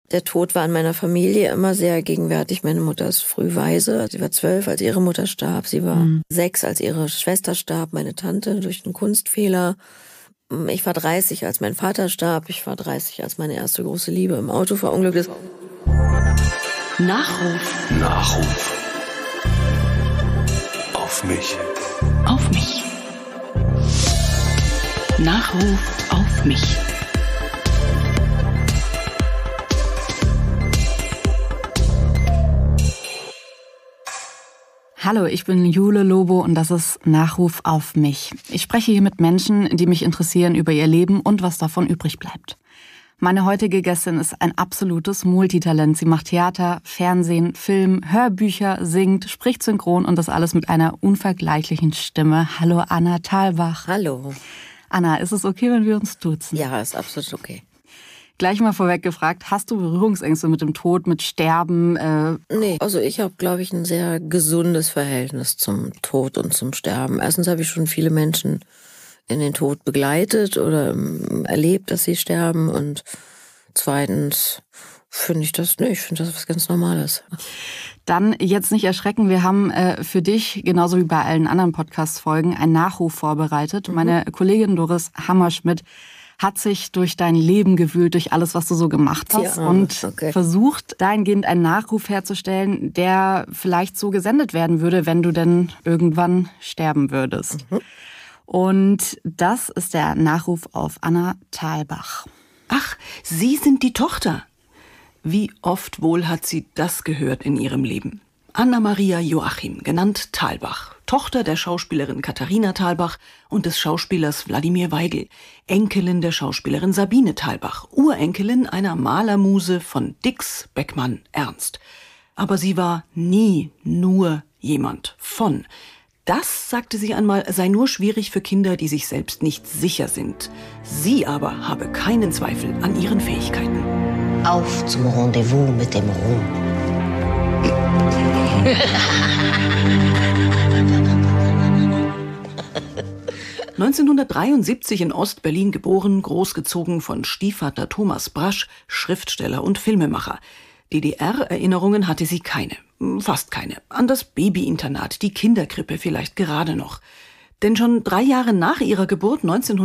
Der Tod war in meiner Familie immer sehr gegenwärtig. Meine Mutter ist früh waise. Sie war 12, als ihre Mutter starb. Sie war 6, als ihre Schwester starb, meine Tante, durch einen Kunstfehler. Ich war 30, als mein Vater starb. Ich war 30, als meine erste große Liebe im Auto verunglückt ist. Nachruf. Nachruf. Auf mich. Auf mich. Nachruf auf mich. Hallo, ich bin Jule Lobo und das ist Nachruf auf mich. Ich spreche hier mit Menschen, die mich interessieren über ihr Leben und was davon übrig bleibt. Meine heutige Gästin ist ein absolutes Multitalent. Sie macht Theater, Fernsehen, Film, Hörbücher, singt, spricht synchron und das alles mit einer unvergleichlichen Stimme. Hallo Anna Thalbach. Hallo. Anna, ist es okay, wenn wir uns duzen? Ja, ist absolut okay. Gleich mal vorweg gefragt, hast du Berührungsängste mit dem Tod, mit Sterben? Nee, also ich habe, glaube ich, ein sehr gesundes Verhältnis zum Tod und zum Sterben. Erstens habe ich schon viele Menschen in den Tod begleitet oder erlebt, dass sie sterben. Und zweitens finde ich das was ganz Normales. Dann jetzt nicht erschrecken, wir haben für dich, genauso wie bei allen anderen Podcast-Folgen, einen Nachruf vorbereitet. Meine Kollegin Doris Hammerschmidt hat sich durch dein Leben gewühlt, durch alles, was du so gemacht hast und versucht, dahingehend einen Nachruf herzustellen, der vielleicht so gesendet werden würde, wenn du denn irgendwann sterben würdest. Und das ist der Nachruf auf Anna Thalbach. Ach, Sie sind die Tochter. Wie oft wohl hat sie das gehört in ihrem Leben? Anna-Maria Joachim, genannt Thalbach, Tochter der Schauspielerin Katharina Thalbach und des Schauspielers Wladimir Weigl, Enkelin der Schauspielerin Sabine Thalbach, Urenkelin einer Malermuse von Dix Beckmann-Ernst. Aber sie war nie nur jemand von. Das, sagte sie einmal, sei nur schwierig für Kinder, die sich selbst nicht sicher sind. Sie aber habe keinen Zweifel an ihren Fähigkeiten. Auf zum Rendezvous mit dem Ruhm. 1973 in Ost-Berlin geboren, großgezogen von Stiefvater Thomas Brasch, Schriftsteller und Filmemacher. DDR-Erinnerungen hatte sie keine, fast keine. An das Babyinternat, die Kinderkrippe vielleicht gerade noch. Denn schon 3 Jahre nach ihrer Geburt,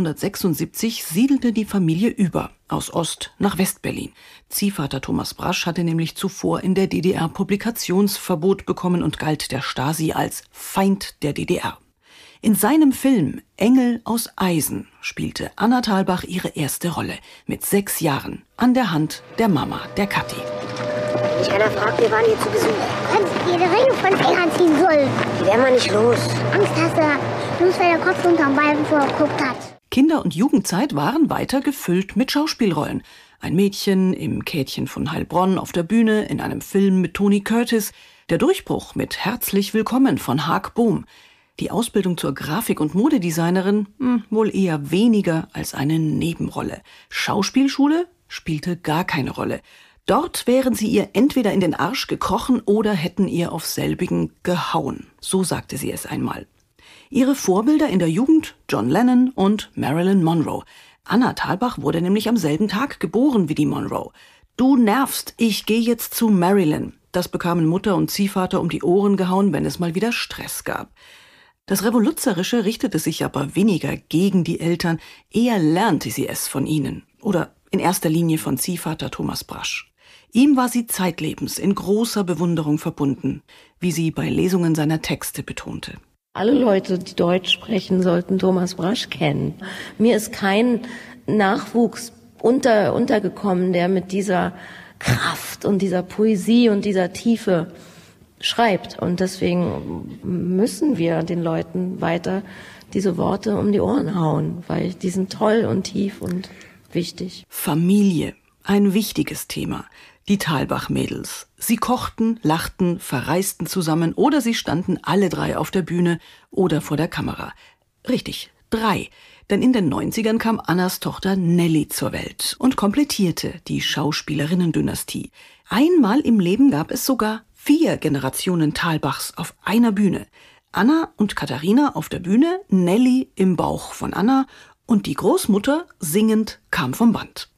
1976, siedelte die Familie über, aus Ost- nach West-Berlin. Ziehvater Thomas Brasch hatte nämlich zuvor in der DDR Publikationsverbot bekommen und galt der Stasi als Feind der DDR. In seinem Film Engel aus Eisen spielte Anna Thalbach ihre erste Rolle mit 6 Jahren an der Hand der Mama, der Kathi. Mich einer fragt, wir waren hier zu Besuch. Kannst du dir die Ringe von Fingern ziehen soll? Die werden wir nicht los. Angst hast du, bloß weil der Kopf unterm Balken vorgeguckt hat. Kinder- und Jugendzeit waren weiter gefüllt mit Schauspielrollen. Ein Mädchen im Käthchen von Heilbronn auf der Bühne, in einem Film mit Tony Curtis. Der Durchbruch mit Herzlich Willkommen von Haag Bohm. Die Ausbildung zur Grafik- und Modedesignerin wohl eher weniger als eine Nebenrolle. Schauspielschule spielte gar keine Rolle. Dort wären sie ihr entweder in den Arsch gekrochen oder hätten ihr auf selbigen gehauen. So sagte sie es einmal. Ihre Vorbilder in der Jugend John Lennon und Marilyn Monroe. Anna Thalbach wurde nämlich am selben Tag geboren wie die Monroe. Du nervst, ich gehe jetzt zu Marilyn. Das bekamen Mutter und Ziehvater um die Ohren gehauen, wenn es mal wieder Stress gab. Das Revoluzerische richtete sich aber weniger gegen die Eltern, eher lernte sie es von ihnen. Oder in erster Linie von Ziehvater Thomas Brasch. Ihm war sie zeitlebens in großer Bewunderung verbunden, wie sie bei Lesungen seiner Texte betonte. Alle Leute, die Deutsch sprechen, sollten Thomas Brasch kennen. Mir ist kein Nachwuchs untergekommen, der mit dieser Kraft und dieser Poesie und dieser Tiefe schreibt. Und deswegen müssen wir den Leuten weiter diese Worte um die Ohren hauen, weil die sind toll und tief und wichtig. Familie, ein wichtiges Thema. Die Thalbach-Mädels. Sie kochten, lachten, verreisten zusammen oder sie standen alle 3 auf der Bühne oder vor der Kamera. Richtig, 3. Denn in den 90ern kam Annas Tochter Nelly zur Welt und komplettierte die Schauspielerinnen-Dynastie. Einmal im Leben gab es sogar 4 Generationen Thalbachs auf einer Bühne. Anna und Katharina auf der Bühne, Nelly im Bauch von Anna und die Großmutter singend kam vom Band.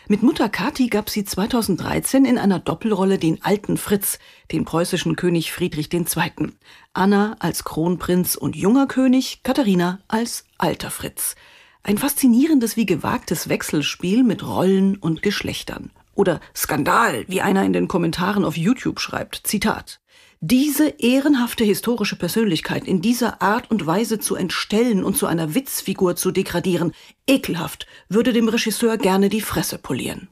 Mit Mutter Kathi gab sie 2013 in einer Doppelrolle den alten Fritz, den preußischen König Friedrich II. Anna als Kronprinz und junger König, Katharina als alter Fritz. Ein faszinierendes wie gewagtes Wechselspiel mit Rollen und Geschlechtern. Oder Skandal, wie einer in den Kommentaren auf YouTube schreibt. Zitat: Diese ehrenhafte historische Persönlichkeit in dieser Art und Weise zu entstellen und zu einer Witzfigur zu degradieren, ekelhaft, würde dem Regisseur gerne die Fresse polieren.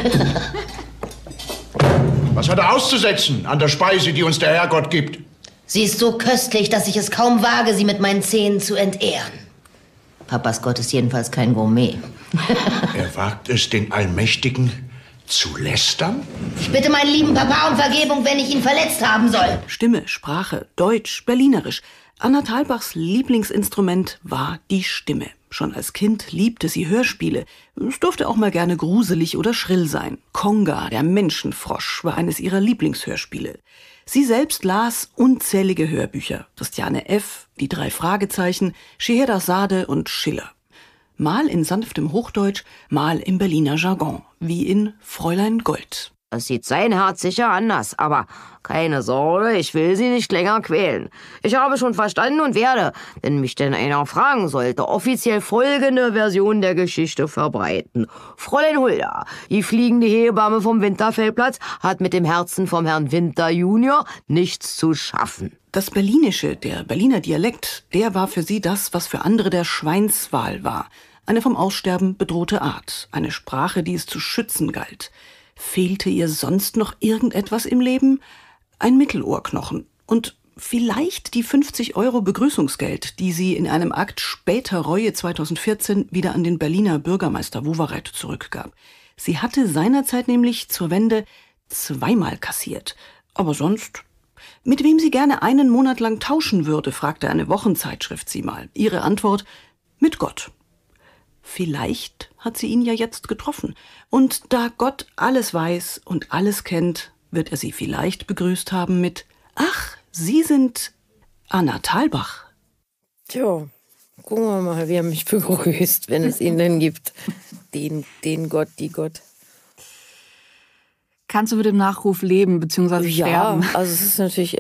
Was hat er auszusetzen an der Speise, die uns der Herrgott gibt? Sie ist so köstlich, dass ich es kaum wage, sie mit meinen Zähnen zu entehren. Papas Gott ist jedenfalls kein Gourmet. Er wagt es, den Allmächtigen zu lästern? Ich bitte meinen lieben Papa um Vergebung, wenn ich ihn verletzt haben soll. Stimme, Sprache, Deutsch, Berlinerisch. Anna Thalbachs Lieblingsinstrument war die Stimme. Schon als Kind liebte sie Hörspiele. Es durfte auch mal gerne gruselig oder schrill sein. Konga, der Menschenfrosch, war eines ihrer Lieblingshörspiele. Sie selbst las unzählige Hörbücher. Christiane F., die 3 Fragezeichen, Scheherazade und Schiller. Mal in sanftem Hochdeutsch, mal im Berliner Jargon, wie in Fräulein Gold. Es sieht sein Herz sicher anders, aber keine Sorge, ich will Sie nicht länger quälen. Ich habe schon verstanden und werde, wenn mich denn einer fragen sollte, offiziell folgende Version der Geschichte verbreiten. Fräulein Hulda, die fliegende Hebamme vom Winterfeldplatz, hat mit dem Herzen vom Herrn Winter Junior nichts zu schaffen. Das Berlinische, der Berliner Dialekt, der war für sie das, was für andere der Schweinswal war. Eine vom Aussterben bedrohte Art, eine Sprache, die es zu schützen galt. Fehlte ihr sonst noch irgendetwas im Leben? Ein Mittelohrknochen und vielleicht die 50 € Begrüßungsgeld, die sie in einem Akt später Reue 2014 wieder an den Berliner Bürgermeister Wowereit zurückgab. Sie hatte seinerzeit nämlich zur Wende 2-mal kassiert. Aber sonst... Mit wem sie gerne einen Monat lang tauschen würde, fragte eine Wochenzeitschrift sie mal. Ihre Antwort: mit Gott. Vielleicht hat sie ihn ja jetzt getroffen. Und da Gott alles weiß und alles kennt, wird er sie vielleicht begrüßt haben mit: Ach, Sie sind Anna Thalbach. Tja, gucken wir mal, wie er mich begrüßt, wenn es ihn denn gibt. Den Gott, die Gott. Kannst du mit dem Nachruf leben bzw. sterben? Ja, also es ist natürlich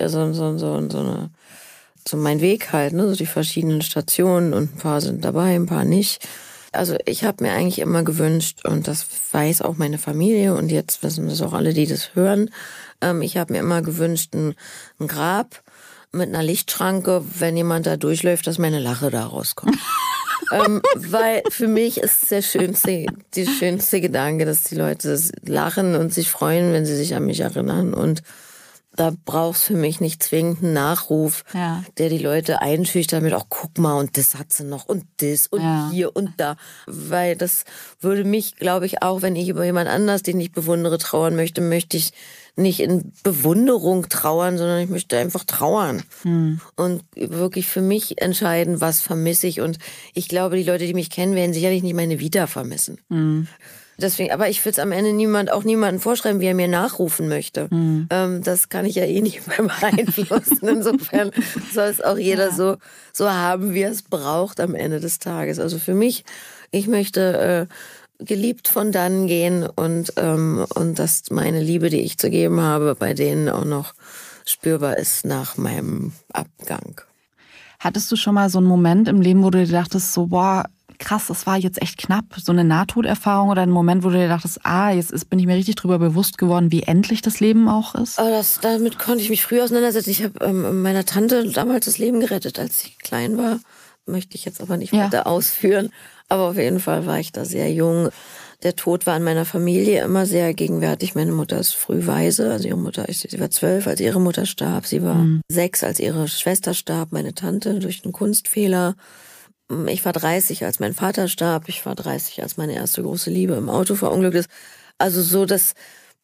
so mein Weg halt, ne? So die verschiedenen Stationen und ein paar sind dabei, ein paar nicht. Also ich habe mir eigentlich immer gewünscht, und das weiß auch meine Familie und jetzt wissen das auch alle, die das hören, ich habe mir immer gewünscht, ein Grab mit einer Lichtschranke, wenn jemand da durchläuft, dass meine Lache da rauskommt. Weil für mich ist der schönste Gedanke, dass die Leute lachen und sich freuen, wenn sie sich an mich erinnern. Und da brauchst für mich nicht zwingend einen Nachruf, der die Leute einschüchtert mit: Auch guck mal, und das hat sie noch und das und hier und da. Weil das würde mich, glaube ich, auch, wenn ich über jemand anders, den ich bewundere, trauern möchte, möchte ich nicht in Bewunderung trauern, sondern ich möchte einfach trauern. Und wirklich für mich entscheiden, was vermisse ich. Und ich glaube, die Leute, die mich kennen, werden sicherlich nicht meine Vita vermissen. Deswegen, aber ich will es am Ende niemanden vorschreiben, wie er mir nachrufen möchte. Das kann ich ja eh nicht mehr beeinflussen. Insofern soll es auch jeder so haben, wie er es braucht am Ende des Tages. Also für mich, ich möchte geliebt von dannen gehen und dass meine Liebe, die ich zu geben habe, bei denen auch noch spürbar ist nach meinem Abgang. Hattest du schon mal so einen Moment im Leben, wo du dir dachtest, so, boah, krass, das war jetzt echt knapp, so eine Nahtoderfahrung, oder ein Moment, wo du dir dachtest, bin ich mir richtig drüber bewusst geworden, wie endlich das Leben auch ist? Damit konnte ich mich früh auseinandersetzen. Ich habe meiner Tante damals das Leben gerettet, als sie klein war. Möchte ich jetzt aber nicht weiter ausführen. Aber auf jeden Fall war ich da sehr jung. Der Tod war in meiner Familie immer sehr gegenwärtig. Meine Mutter ist früh waise. Also sie war 12, als ihre Mutter starb. Sie war 6, als ihre Schwester starb. Meine Tante durch einen Kunstfehler. Ich war 30, als mein Vater starb. Ich war 30, als meine erste große Liebe im Auto verunglückt ist. Also so, das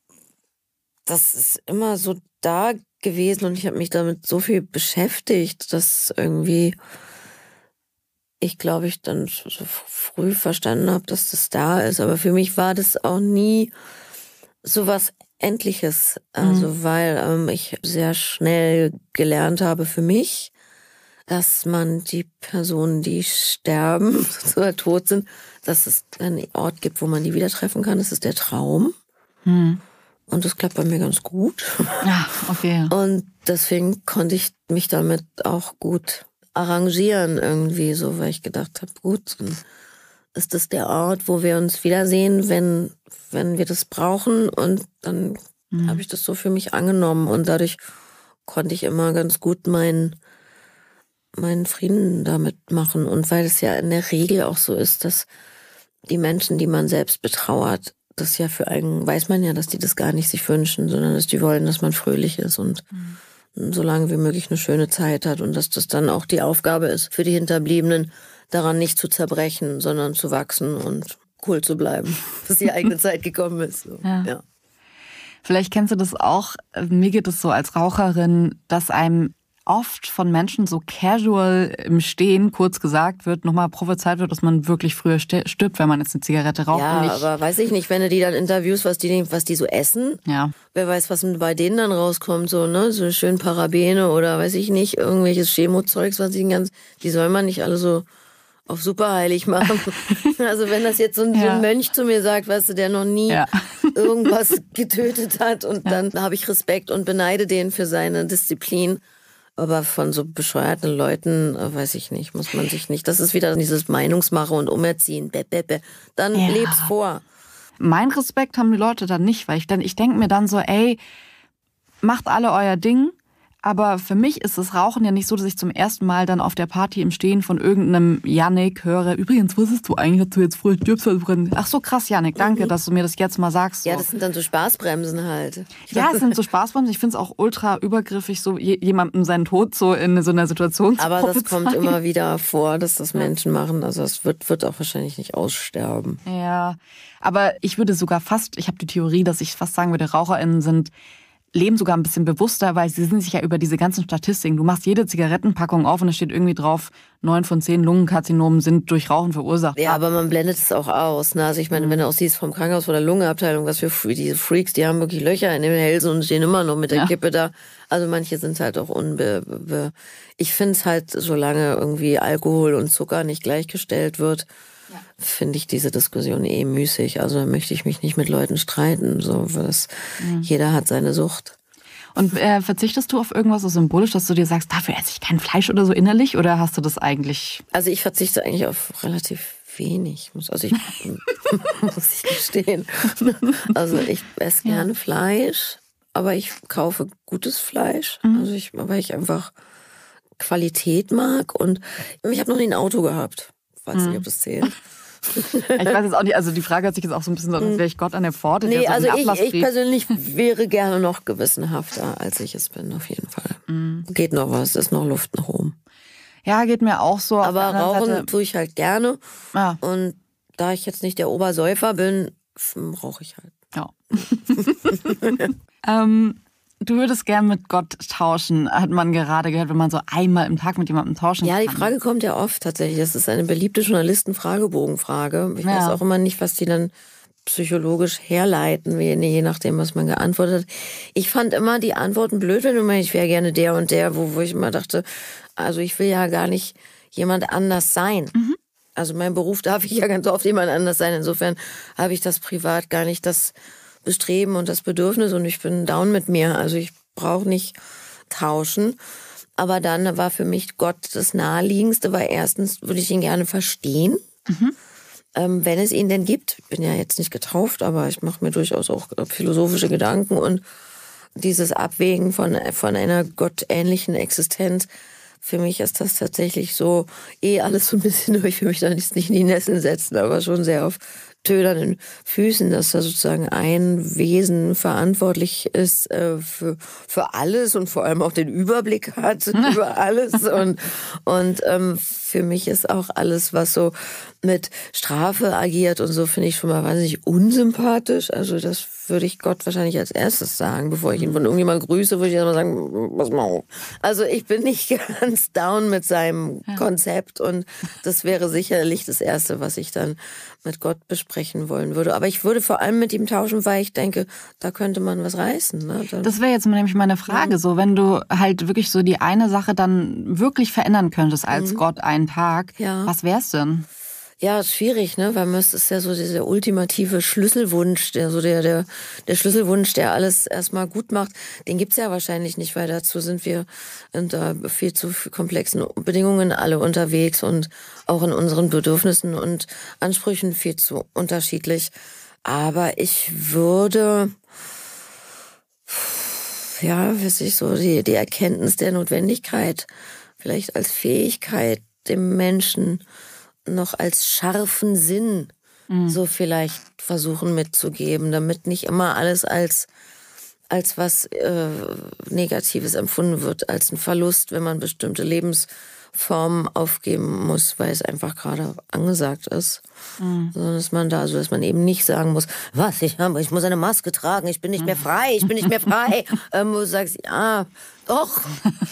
ist immer so da gewesen und ich habe mich damit so viel beschäftigt, dass irgendwie ich glaube, ich dann so früh verstanden habe, dass das da ist. Aber für mich war das auch nie so was Endliches. Also weil ich sehr schnell gelernt habe für mich, dass man die Personen, die sterben oder tot sind, dass es einen Ort gibt, wo man die wieder treffen kann. Das ist der Traum. Und das klappt bei mir ganz gut. Ja, okay. Und deswegen konnte ich mich damit auch gut arrangieren irgendwie so, weil ich gedacht habe, gut, dann ist das der Ort, wo wir uns wiedersehen, wenn wir das brauchen. Und dann habe ich das so für mich angenommen. Und dadurch konnte ich immer ganz gut meinen Frieden damit machen. Und weil es ja in der Regel auch so ist, dass die Menschen, die man selbst betrauert, das ja für einen, weiß man ja, dass die das gar nicht sich wünschen, sondern dass die wollen, dass man fröhlich ist und so lange wie möglich eine schöne Zeit hat und dass das dann auch die Aufgabe ist für die Hinterbliebenen, daran nicht zu zerbrechen, sondern zu wachsen und cool zu bleiben, bis die eigene Zeit gekommen ist. So. Ja. Vielleicht kennst du das auch. Mir geht es so als Raucherin, dass einem oft von Menschen so casual im Stehen kurz gesagt wird, nochmal prophezeit wird, dass man wirklich früher stirbt, wenn man jetzt eine Zigarette raucht. Ja, aber weiß ich nicht, wenn du die dann interviewst, was die so essen, wer weiß, was bei denen dann rauskommt, so, ne, so schön Parabene oder weiß ich nicht, irgendwelches Chemozeugs, die soll man nicht alle so auf superheilig machen. Also wenn das jetzt so ein Mönch zu mir sagt, weißt du, der noch nie irgendwas getötet hat und dann habe ich Respekt und beneide den für seine Disziplin. Aber von so bescheuerten Leuten, weiß ich nicht, muss man sich nicht. Das ist wieder dieses Meinungsmache und Umerziehen. Dann leb's vor. Mein Respekt haben die Leute dann nicht, weil ich denke mir dann so, ey, macht alle euer Ding. Aber für mich ist das Rauchen ja nicht so, dass ich zum ersten Mal dann auf der Party im Stehen von irgendeinem Yannick höre, übrigens, wusstest du eigentlich, dass du jetzt früher stirbst? Ach so, krass, Yannick, danke, dass du mir das jetzt mal sagst. So. Ja, das sind dann so Spaßbremsen halt. Ja, es sind so Spaßbremsen. Ich finde es auch ultra übergriffig, so jemandem seinen Tod so in so einer Situation zu Aber das kommt immer wieder vor, dass das Menschen machen. Also es wird auch wahrscheinlich nicht aussterben. Ja, aber ich habe die Theorie, dass ich fast sagen würde, RaucherInnen leben sogar ein bisschen bewusster, weil sie sind sich ja über diese ganzen Statistiken. Du machst jede Zigarettenpackung auf und es steht irgendwie drauf, 9 von 10 Lungenkarzinomen sind durch Rauchen verursacht. Ja, aber man blendet es auch aus. Ne? Also ich meine, wenn du auch siehst vom Krankenhaus, von der Lungenabteilung, was für diese Freaks, die haben wirklich Löcher in den Hälsen und stehen immer noch mit der Kippe da. Also manche sind halt auch Ich finde es halt, solange irgendwie Alkohol und Zucker nicht gleichgestellt wird, finde ich diese Diskussion müßig. Also möchte ich mich nicht mit Leuten streiten. So, jeder hat seine Sucht. Und verzichtest du auf irgendwas so symbolisch, dass du dir sagst, dafür esse ich kein Fleisch oder so innerlich? Oder hast du das eigentlich? Also ich verzichte eigentlich auf relativ wenig. Muss ich gestehen. Also ich esse gerne Fleisch, aber ich kaufe gutes Fleisch. Also weil ich einfach Qualität mag. Und ich habe noch nie ein Auto gehabt. Ich weiß nicht, ob das zählt. Ich weiß jetzt auch nicht, also die Frage hat sich jetzt auch so ein bisschen so, als wäre ich Gott an der Pforte. Nee, also ich persönlich wäre gerne noch gewissenhafter, als ich es bin, auf jeden Fall. Geht noch was, ist noch Luft nach oben. Ja, geht mir auch so. Aber rauchen tue ich halt gerne. Ja. Und da ich jetzt nicht der Obersäufer bin, rauche ich halt. Ja. Du würdest gern mit Gott tauschen, hat man gerade gehört, wenn man so einmal im Tag mit jemandem tauschen kann. Ja, die Frage kommt ja oft tatsächlich. Das ist eine beliebte Journalisten-Fragebogenfrage. Ich weiß auch immer nicht, was die dann psychologisch herleiten, je nachdem, was man geantwortet hat. Ich fand immer die Antworten blöd, wenn du meinst, ich wäre gerne der und der, wo ich immer dachte, also ich will ja gar nicht jemand anders sein. Also mein Beruf darf ich ja ganz oft jemand anders sein. Insofern habe ich das privat gar nicht das Bestreben und das Bedürfnis und ich bin down mit mir. Also ich brauche nicht tauschen. Aber dann war für mich Gott das Naheliegendste, weil erstens würde ich ihn gerne verstehen, wenn es ihn denn gibt. Ich bin ja jetzt nicht getauft, aber ich mache mir durchaus auch philosophische Gedanken und dieses Abwägen von einer gottähnlichen Existenz. Für mich ist das tatsächlich so, alles so ein bisschen durch. Ich will mich da nicht in die Nesseln setzen, aber schon sehr auf tönernen Füßen, dass da sozusagen ein Wesen verantwortlich ist für alles und vor allem auch den Überblick hat über alles und für mich ist auch alles, was so mit Strafe agiert und so, finde ich schon mal wahnsinnig unsympathisch. Also das würde ich Gott wahrscheinlich als erstes sagen, bevor ich ihn von irgendjemandem grüße, würde ich erstmal sagen, was mal. Also ich bin nicht ganz down mit seinem Konzept und das wäre sicherlich das Erste, was ich dann mit Gott besprechen wollen würde. Aber ich würde vor allem mit ihm tauschen, weil ich denke, da könnte man was reißen. Ne? Das wäre jetzt nämlich meine Frage, so wenn du halt wirklich so die eine Sache dann wirklich verändern könntest als Gott einen Tag, was wär's denn? Ja, ist schwierig, ne, weil es ist ja so dieser ultimative Schlüsselwunsch, der Schlüsselwunsch, der alles erstmal gut macht. Den gibt's ja wahrscheinlich nicht, weil dazu sind wir unter viel zu komplexen Bedingungen alle unterwegs und auch in unseren Bedürfnissen und Ansprüchen viel zu unterschiedlich. Aber ich würde, die Erkenntnis der Notwendigkeit vielleicht als Fähigkeit dem Menschen noch als scharfen Sinn so vielleicht versuchen mitzugeben, damit nicht immer alles als was Negatives empfunden wird, als ein Verlust, wenn man bestimmte Lebensformen aufgeben muss, weil es einfach gerade angesagt ist. Sondern dass man eben nicht sagen muss, ich muss eine Maske tragen, ich bin nicht mehr frei, wo du sagst, ja, doch.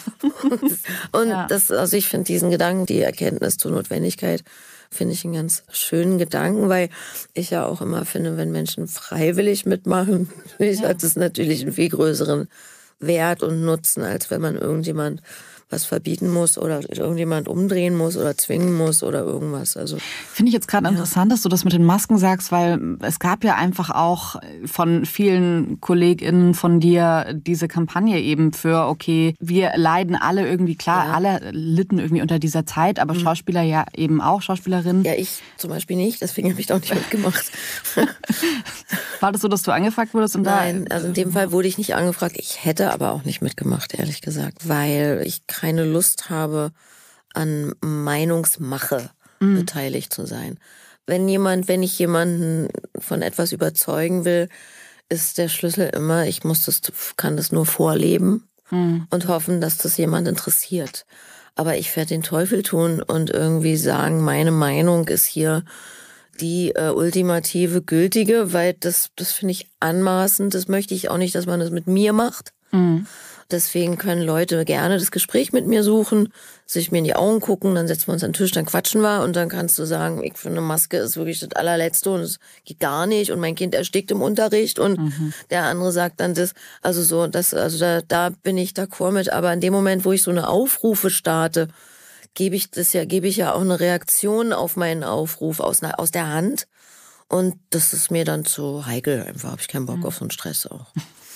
Und ich finde diesen Gedanken, die Erkenntnis zur Notwendigkeit, finde ich einen ganz schönen Gedanken, weil ich ja auch immer finde, wenn Menschen freiwillig mitmachen, hat es natürlich einen viel größeren Wert und Nutzen, als wenn man irgendjemand was verbieten muss oder irgendjemand umdrehen muss oder zwingen muss oder irgendwas. Also finde ich jetzt gerade interessant, dass du das mit den Masken sagst, weil es gab ja einfach auch von vielen KollegInnen von dir diese Kampagne eben für, okay, wir leiden alle irgendwie, klar, alle litten irgendwie unter dieser Zeit, aber Schauspieler ja eben auch, Schauspielerinnen. Ja, ich zum Beispiel nicht, deswegen habe ich da auch nicht mitgemacht. War das so, dass du angefragt wurdest? Nein, also in dem Fall wurde ich nicht angefragt. Ich hätte aber auch nicht mitgemacht, ehrlich gesagt, weil ich keine Lust habe, an Meinungsmache beteiligt zu sein. Wenn ich jemanden von etwas überzeugen will, ist der Schlüssel immer, kann das nur vorleben und hoffen, dass das jemand interessiert. Aber ich werde den Teufel tun und irgendwie sagen, meine Meinung ist hier die ultimative, gültige, weil das finde ich anmaßend. Das möchte ich auch nicht, dass man das mit mir macht. Deswegen können Leute gerne das Gespräch mit mir suchen, sich mir in die Augen gucken, dann setzen wir uns an den Tisch, dann quatschen wir und dann kannst du sagen, ich finde, eine Maske ist wirklich das Allerletzte und es geht gar nicht und mein Kind erstickt im Unterricht und der andere sagt dann das, da bin ich d'accord mit, aber in dem Moment, wo ich so eine Aufrufe starte, gebe ich ja auch eine Reaktion auf meinen Aufruf aus der Hand und das ist mir dann zu heikel, einfach habe ich keinen Bock auf so einen Stress auch.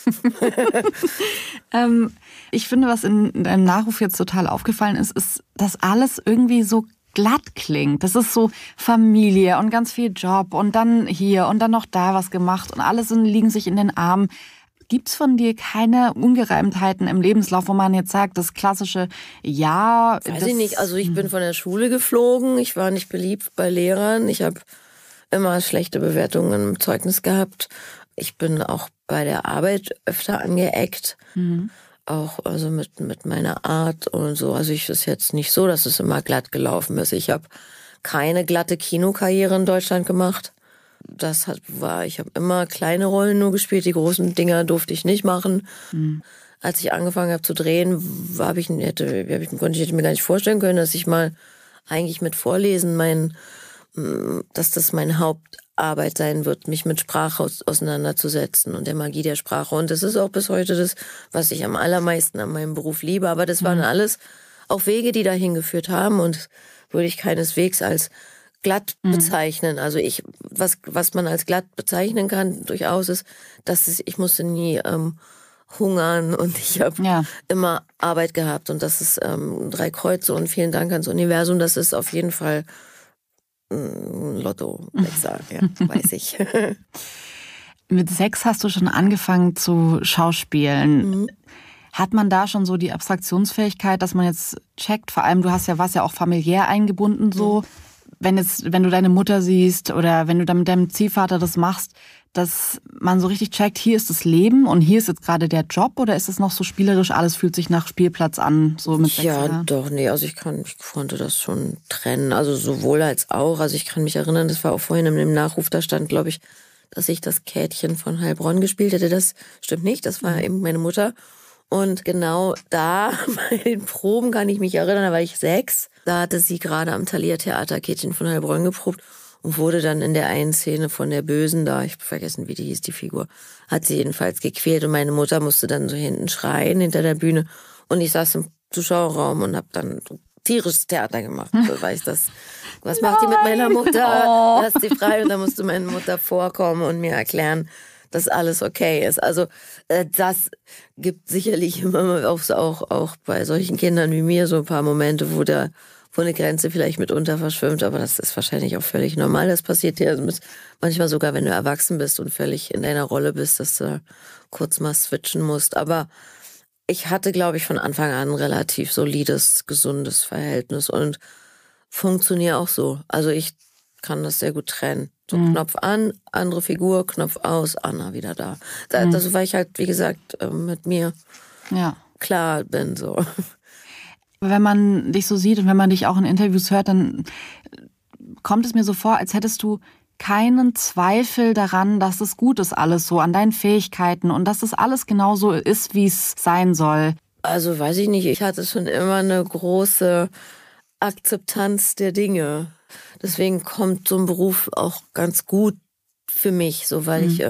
Ich finde, was in deinem Nachruf jetzt total aufgefallen ist, dass alles irgendwie so glatt klingt. Das ist so Familie und ganz viel Job und dann hier und dann noch da was gemacht und alle liegen sich in den Armen. Gibt's von dir keine Ungereimtheiten im Lebenslauf, wo man jetzt sagt, das klassische Weiß ich nicht. Also ich bin von der Schule geflogen. Ich war nicht beliebt bei Lehrern. Ich habe immer schlechte Bewertungen im Zeugnis gehabt. Ich bin auch bei der Arbeit öfter angeeckt. Auch also mit meiner Art und so. Also ich ist jetzt nicht so, dass es immer glatt gelaufen ist. Ich habe keine glatte Kinokarriere in Deutschland gemacht. Ich habe immer kleine Rollen nur gespielt, die großen Dinger durfte ich nicht machen. Als ich angefangen habe zu drehen, hätte ich mir gar nicht vorstellen können, dass ich mal eigentlich mit Vorlesen dass das meine Hauptarbeit sein wird, mich mit Sprache auseinanderzusetzen und der Magie der Sprache. Und das ist auch bis heute das, was ich am allermeisten an meinem Beruf liebe. Aber das waren alles auch Wege, die dahin geführt haben und würde ich keineswegs als glatt bezeichnen. Also was man als glatt bezeichnen kann, durchaus ist, ich musste nie hungern und ich habe immer Arbeit gehabt und das ist 3 Kreuze und vielen Dank ans Universum. Das ist auf jeden Fall Lotto, weiß ich. Mit 6 hast du schon angefangen zu schauspielen. Hat man da schon so die Abstraktionsfähigkeit, dass man jetzt checkt, vor allem warst ja auch familiär eingebunden so, wenn du deine Mutter siehst oder wenn du dann mit deinem Ziehvater das machst, dass man so richtig checkt, hier ist das Leben und hier ist jetzt gerade der Job, oder ist es noch so spielerisch, alles fühlt sich nach Spielplatz an, so mit 6 Jahren? Ja, doch, nee, also ich konnte das schon trennen, also sowohl als auch, also ich kann mich erinnern, das war auch vorhin in dem Nachruf, da stand, glaube ich, dass ich das Käthchen von Heilbronn gespielt hätte, das stimmt nicht, das war eben meine Mutter. Und genau da, bei den Proben kann ich mich erinnern, da war ich 6, da hatte sie gerade am Thalia Theater Käthchen von Heilbronn geprobt. Und wurde dann in der einen Szene von der Bösen da, ich hab vergessen, wie die hieß, die Figur, hat sie jedenfalls gequält und meine Mutter musste dann so hinten schreien, hinter der Bühne. Und ich saß im Zuschauerraum und hab dann so tierisches Theater gemacht. So war ich das. Was macht die mit meiner Mutter? Lass sie frei. Und da musste meine Mutter vorkommen und mir erklären, dass alles okay ist. Also das gibt sicherlich immer auch bei solchen Kindern wie mir so ein paar Momente, wo eine Grenze vielleicht mitunter verschwimmt, aber das ist wahrscheinlich auch völlig normal. Das passiert dir manchmal sogar, wenn du erwachsen bist und völlig in deiner Rolle bist, dass du kurz mal switchen musst. Aber ich hatte, glaube ich, von Anfang an ein relativ solides, gesundes Verhältnis und funktioniere auch so. Also ich kann das sehr gut trennen. So Knopf an, andere Figur, Knopf aus, Anna wieder da. Das, weil ich halt, wie gesagt, mit mir klar bin, so. Wenn man dich so sieht und wenn man dich auch in Interviews hört, dann kommt es mir so vor, als hättest du keinen Zweifel daran, dass es gut ist alles so, an deinen Fähigkeiten und dass es alles genauso ist, wie es sein soll. Also weiß ich nicht, ich hatte schon immer eine große Akzeptanz der Dinge. Deswegen kommt so ein Beruf auch ganz gut für mich, so weil ich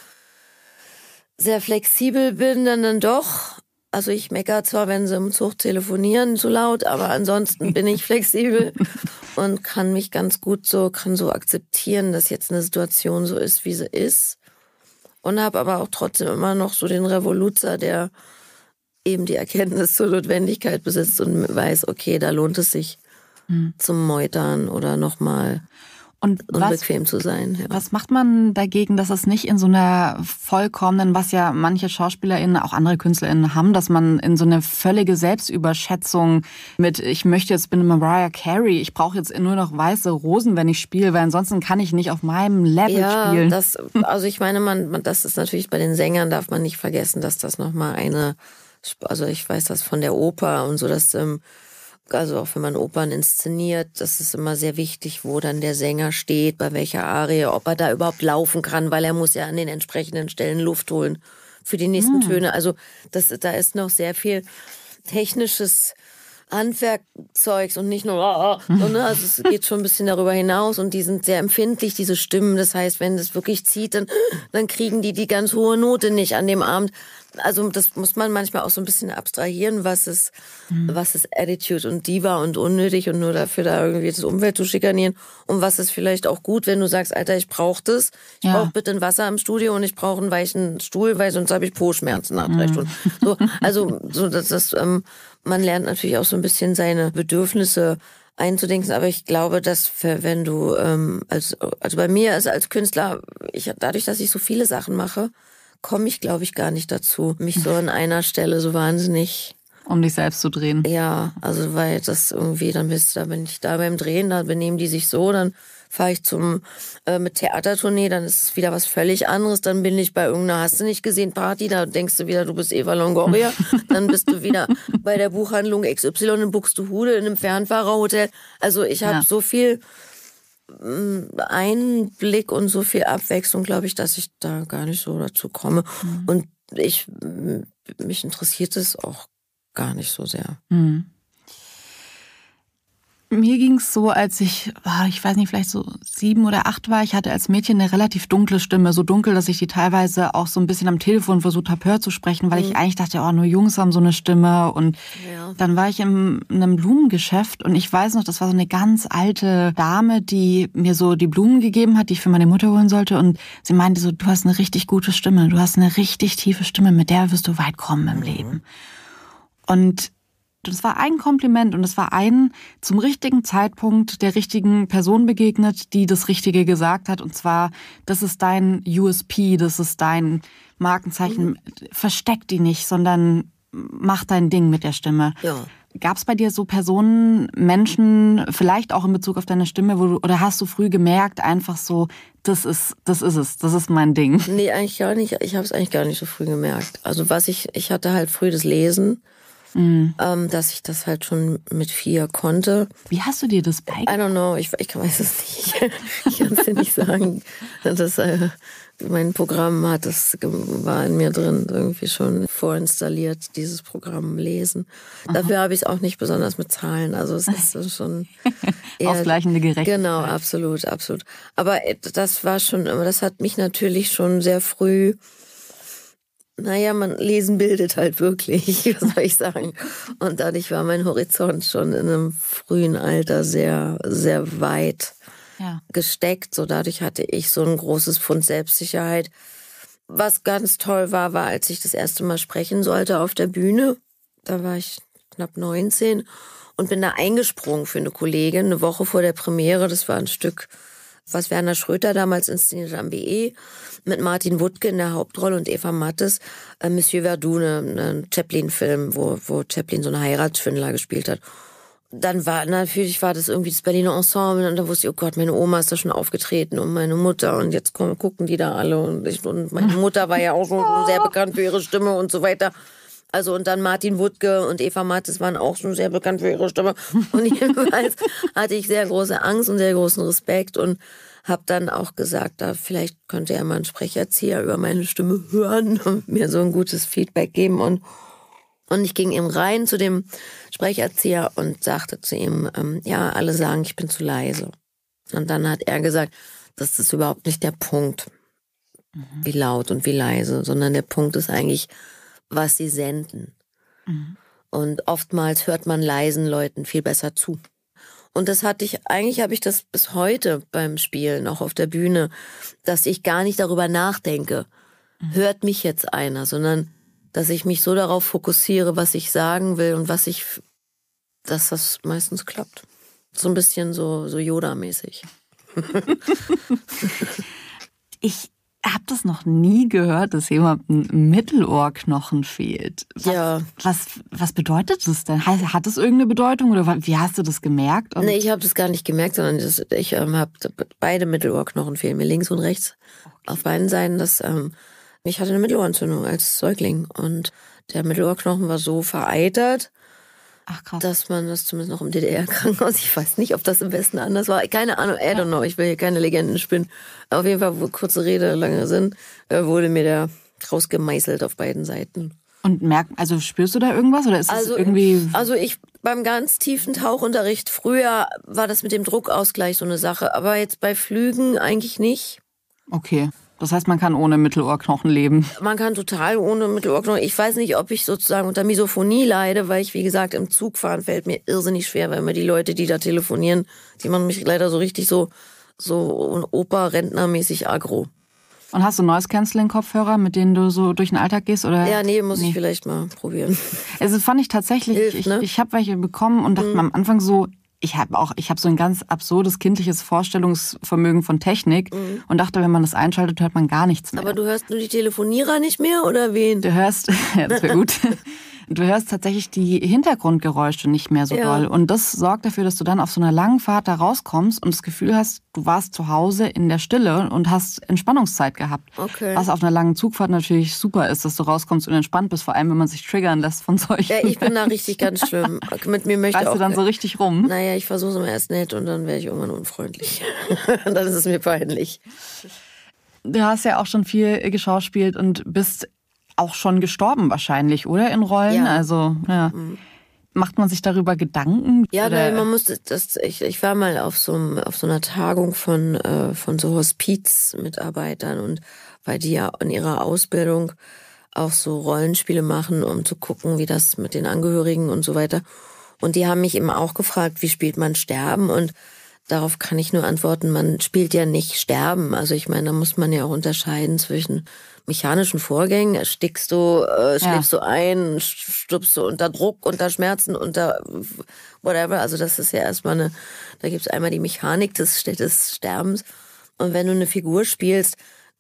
sehr flexibel bin, dann doch. Also ich meckere zwar, wenn sie im Zug telefonieren, zu laut, aber ansonsten bin ich flexibel und kann mich ganz gut kann so akzeptieren, dass jetzt eine Situation so ist, wie sie ist. Und habe aber auch trotzdem immer noch so den Revoluzer, der eben die Erkenntnis zur Notwendigkeit besitzt und weiß, okay, da lohnt es sich zum Meutern oder nochmal unbequem zu sein. Ja. Was macht man dagegen, dass es nicht in so einer vollkommenen, was ja manche SchauspielerInnen, auch andere KünstlerInnen haben, dass man in so eine völlige Selbstüberschätzung mit, ich bin Mariah Carey, ich brauche jetzt nur noch weiße Rosen, wenn ich spiele, weil ansonsten kann ich nicht auf meinem Level spielen. Also ich meine, das ist natürlich bei den Sängern, darf man nicht vergessen, dass das nochmal also ich weiß das von der Oper und so, dass also auch wenn man Opern inszeniert, das ist immer sehr wichtig, wo dann der Sänger steht, bei welcher Arie, ob er da überhaupt laufen kann, weil er muss ja an den entsprechenden Stellen Luft holen für die nächsten Töne. Also da ist noch sehr viel technisches Handwerkzeugs und nicht nur, sondern also es geht schon ein bisschen darüber hinaus und die sind sehr empfindlich, diese Stimmen. Das heißt, wenn das wirklich zieht, dann kriegen die ganz hohe Note nicht an dem Abend. Also das muss man manchmal auch so ein bisschen abstrahieren, was ist Attitude und Diva und unnötig und nur dafür da irgendwie das Umfeld zu schikanieren und was ist vielleicht auch gut, wenn du sagst, Alter, ich brauche das, ich brauche bitte ein Wasser im Studio und ich brauche einen weichen Stuhl, weil sonst habe ich Po-Schmerzen nach 3 Stunden. So, also man lernt natürlich auch so ein bisschen seine Bedürfnisse einzudenken, aber ich glaube, dass wenn du also bei mir ist als Künstler, dadurch, dass ich so viele Sachen mache, komme ich, glaube ich, gar nicht dazu, mich so an einer Stelle so wahnsinnig... Um dich selbst zu drehen. Ja, also weil das irgendwie, bin ich da beim Drehen, da benehmen die sich so, dann fahre ich mit Theatertournee, dann ist es wieder was völlig anderes, dann bin ich bei irgendeiner Hast du nicht gesehen Party, da denkst du wieder, du bist Eva Longoria, dann bist du wieder bei der Buchhandlung XY in Buxtehude in einem Fernfahrerhotel. Also ich habe so viel Einblick und so viel Abwechslung, glaube ich, dass ich da gar nicht so dazu komme. Und mich interessiert es auch gar nicht so sehr. Mir ging es so, als ich weiß nicht, vielleicht so 7 oder 8 war. Ich hatte als Mädchen eine relativ dunkle Stimme. So dunkel, dass ich die teilweise auch so ein bisschen am Telefon versucht habe, höher zu sprechen, weil ich eigentlich dachte, nur Jungs haben so eine Stimme. Und dann war ich in einem Blumengeschäft und ich weiß noch, das war so eine ganz alte Dame, die mir so die Blumen gegeben hat, die ich für meine Mutter holen sollte. Und sie meinte so, du hast eine richtig gute Stimme. Du hast eine richtig tiefe Stimme, mit der wirst du weit kommen im Leben. Und das war ein Kompliment und es war zum richtigen Zeitpunkt der richtigen Person begegnet, die das Richtige gesagt hat. Und zwar, das ist dein USP, das ist dein Markenzeichen. Versteck die nicht, sondern mach dein Ding mit der Stimme. Ja. Gab es bei dir so Personen, Menschen, vielleicht auch in Bezug auf deine Stimme, oder hast du früh gemerkt, einfach so, das ist es, das ist mein Ding? Nee, eigentlich gar nicht. Ich habe es eigentlich gar nicht so früh gemerkt. Also ich hatte halt früh das Lesen, dass ich das halt schon mit 4 konnte. Wie hast du dir das beigebracht? I don't know, ich weiß es nicht. Ich kann es dir nicht sagen. Mein Programm war in mir drin, irgendwie schon vorinstalliert, dieses Programm Lesen. Dafür habe ich es auch nicht besonders mit Zahlen. Also es ist schon eher, ausgleichende Gerechtigkeit. Genau, absolut. Aber das hat mich natürlich schon sehr früh. Lesen bildet halt wirklich, was soll ich sagen. Und dadurch war mein Horizont schon in einem frühen Alter sehr, sehr weit gesteckt. So dadurch hatte ich so ein großes Pfund Selbstsicherheit. Was ganz toll war, als ich das erste Mal sprechen sollte auf der Bühne. Da war ich knapp 19 und bin da eingesprungen für eine Kollegin, eine Woche vor der Premiere. Das war ein Stück, was Werner Schröter damals inszeniert am BE, mit Martin Wuttke in der Hauptrolle und Eva Mattes, Monsieur Verdun, ein Chaplin-Film, wo Chaplin so einen Heiratsschwindler gespielt hat. Dann war das irgendwie das Berliner Ensemble und da wusste ich, oh Gott, meine Oma ist da schon aufgetreten und meine Mutter und jetzt gucken die da alle und meine Mutter war ja auch schon sehr bekannt für ihre Stimme und so weiter. Also und dann Martin Wuttke und Eva Mattes waren auch schon sehr bekannt für ihre Stimme. Und jedenfalls hatte ich sehr große Angst und sehr großen Respekt und habe dann auch gesagt, vielleicht könnte ja mal ein Sprecherzieher über meine Stimme hören und mir so ein gutes Feedback geben. Und ich ging eben rein zu dem Sprecherzieher und sagte zu ihm, alle sagen, ich bin zu leise. Und dann hat er gesagt, das ist überhaupt nicht der Punkt, wie laut und wie leise, sondern der Punkt ist eigentlich, was sie senden. Und oftmals hört man leisen Leuten viel besser zu. Und das habe ich das bis heute beim Spielen, auch auf der Bühne, dass ich gar nicht darüber nachdenke, hört mich jetzt einer, sondern dass ich mich so darauf fokussiere, was ich sagen will und dass das meistens klappt. So ein bisschen so Yoda-mäßig. Ich habe das noch nie gehört, dass jemandem ein Mittelohrknochen fehlt. Was bedeutet das denn? Hat das irgendeine Bedeutung oder wie hast du das gemerkt? Nee, ich habe das gar nicht gemerkt, sondern ich habe beide Mittelohrknochen fehlen mir, links und rechts, auf beiden Seiten. Ich hatte eine Mittelohrentzündung als Säugling und der Mittelohrknochen war so vereitert, dass man das zumindest noch im DDR-Krankenhaus, ich weiß nicht, ob das im Westen anders war, keine Ahnung, I don't know, ich will hier keine Legenden spinnen. Auf jeden Fall, kurze Rede, lange Sinn, wurde mir der rausgemeißelt auf beiden Seiten. Und spürst du da irgendwas oder ist es irgendwie... Also beim ganz tiefen Tauchunterricht, früher war das mit dem Druckausgleich so eine Sache, aber jetzt bei Flügen eigentlich nicht. Okay. Das heißt, man kann ohne Mittelohrknochen leben. Man kann total ohne Mittelohrknochen. Ich weiß nicht, ob ich sozusagen unter Misophonie leide, weil ich, wie gesagt, im Zug fahren fällt mir irrsinnig schwer, weil immer die Leute, die da telefonieren, die machen mich leider so richtig so Oper-Rentnermäßig aggro. Und hast du Noise-Canceling-Kopfhörer, mit denen du so durch den Alltag gehst? Oder? Ja, muss ich vielleicht mal probieren. Also fand ich tatsächlich, Hilft, ne? ich habe welche bekommen und dachte mir am Anfang so, ich habe so ein ganz absurdes kindliches Vorstellungsvermögen von Technik und dachte, wenn man das einschaltet, hört man gar nichts mehr. Aber du hörst nur die Telefonierer nicht mehr oder wen? Du hörst, ja, das wäre gut. Du hörst tatsächlich die Hintergrundgeräusche nicht mehr so doll. Und das sorgt dafür, dass du dann auf so einer langen Fahrt da rauskommst und das Gefühl hast, du warst zu Hause in der Stille und hast Entspannungszeit gehabt. Okay. Was auf einer langen Zugfahrt natürlich super ist, dass du rauskommst und entspannt bist, vor allem wenn man sich triggern lässt von solchen. Ja, ich bin da richtig ganz schlimm. Mit mir möchte Weißt auch... du dann so richtig rum? Naja, ich versuche es immer erst nett und dann werde ich irgendwann unfreundlich. Dann ist es mir peinlich. Du hast ja auch schon viel geschauspielt und bist auch schon gestorben wahrscheinlich, oder? In Rollen? Ja. Also, ja. Macht man sich darüber Gedanken? Ja, weil man musste ich war mal auf so einer Tagung von so Hospizmitarbeitern und weil die ja in ihrer Ausbildung auch so Rollenspiele machen, um zu gucken, wie das mit den Angehörigen und so weiter. Und die haben mich eben auch gefragt, wie spielt man Sterben? Und darauf kann ich nur antworten, man spielt ja nicht Sterben. Also ich meine, da muss man ja auch unterscheiden zwischen mechanischen Vorgängen. Erstickst du, schläfst du ein, stirbst du unter Druck, unter Schmerzen, unter whatever. Also das ist ja erstmal da gibt's einmal die Mechanik des Sterbens. Und wenn du eine Figur spielst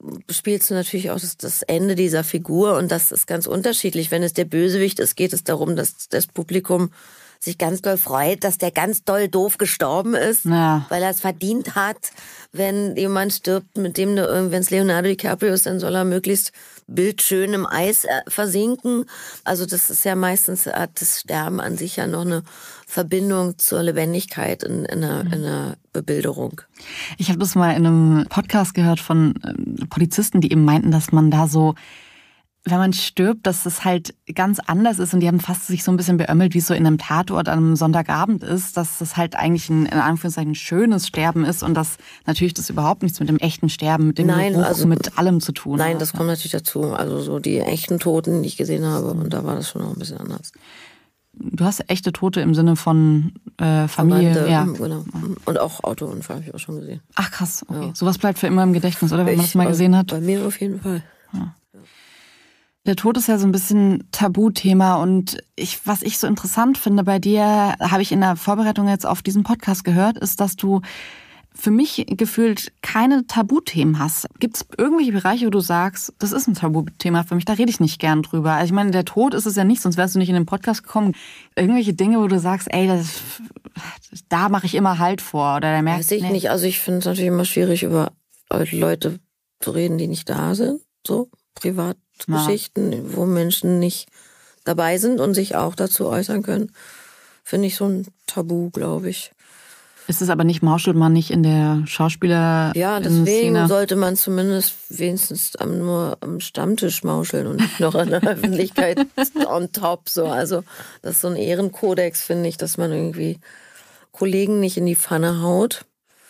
du natürlich auch das Ende dieser Figur und das ist ganz unterschiedlich. Wenn es der Bösewicht ist, geht es darum, dass das Publikum sich ganz doll freut, dass der ganz doll doof gestorben ist, weil er es verdient hat. Wenn jemand stirbt, mit dem, wenn es Leonardo DiCaprio ist, dann soll er möglichst bildschön im Eis versinken. Also das ist ja meistens, hat das Sterben an sich ja noch eine Verbindung zur Lebendigkeit in einer Bebilderung. Ich habe das mal in einem Podcast gehört von Polizisten, die eben meinten, dass man da so, wenn man stirbt, dass es halt ganz anders ist und die haben fast sich so ein bisschen beömmelt, wie es so in einem Tatort an einem Sonntagabend ist, dass das halt eigentlich ein, in Anführungszeichen, schönes Sterben ist und dass natürlich das überhaupt nichts mit dem echten Sterben, mit dem Geruch, mit allem zu tun hat. Nein, das kommt natürlich dazu. Also so die echten Toten, die ich gesehen habe, und da war das schon noch ein bisschen anders. Du hast echte Tote im Sinne von Familie? Verwandte, ja. Genau. Und auch Autounfall habe ich auch schon gesehen. Ach krass, okay. Ja. Sowas bleibt für immer im Gedächtnis, oder? Wenn man das mal gesehen hat. Bei mir auf jeden Fall. Ja. Der Tod ist ja so ein bisschen Tabuthema und was ich so interessant finde bei dir, habe ich in der Vorbereitung jetzt auf diesen Podcast gehört, ist, dass du für mich gefühlt keine Tabuthemen hast. Gibt es irgendwelche Bereiche, wo du sagst, das ist ein Tabuthema für mich, da rede ich nicht gern drüber. Also ich meine, der Tod ist es ja nicht, sonst wärst du nicht in den Podcast gekommen. Irgendwelche Dinge, wo du sagst, ey, da mache ich immer Halt vor oder da merkst du nicht. Also ich finde es natürlich immer schwierig, über Leute zu reden, die nicht da sind, so Privatgeschichten, wo Menschen nicht dabei sind und sich auch dazu äußern können, finde ich so ein Tabu, glaube ich. Ist es aber nicht, mauschelt man nicht in der Schauspieler-Szene? Ja, deswegen sollte man zumindest wenigstens nur am Stammtisch mauscheln und nicht noch in der Öffentlichkeit on top. So. Also das ist so ein Ehrenkodex, finde ich, dass man irgendwie Kollegen nicht in die Pfanne haut.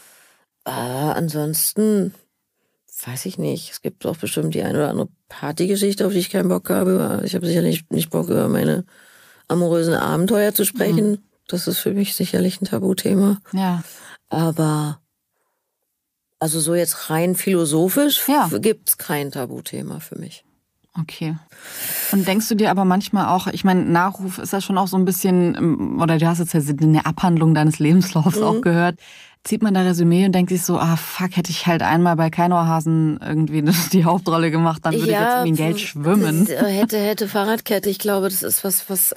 Ansonsten weiß ich nicht. Es gibt auch bestimmt die eine oder andere Partygeschichte, auf die ich keinen Bock habe. Ich habe sicherlich nicht Bock, über meine amorösen Abenteuer zu sprechen. Mhm. Das ist für mich sicherlich ein Tabuthema. Ja. Aber also so jetzt rein philosophisch gibt's kein Tabuthema für mich. Okay. Und denkst du dir aber manchmal auch, ich meine, Nachruf ist ja schon auch so ein bisschen, oder du hast jetzt ja eine Abhandlung deines Lebenslaufs auch gehört, zieht man da Resümee und denkt sich so, fuck, hätte ich halt einmal bei Keinohrhasen irgendwie die Hauptrolle gemacht, dann würde ich jetzt in Geld schwimmen. Hätte Fahrradkette, ich glaube, das ist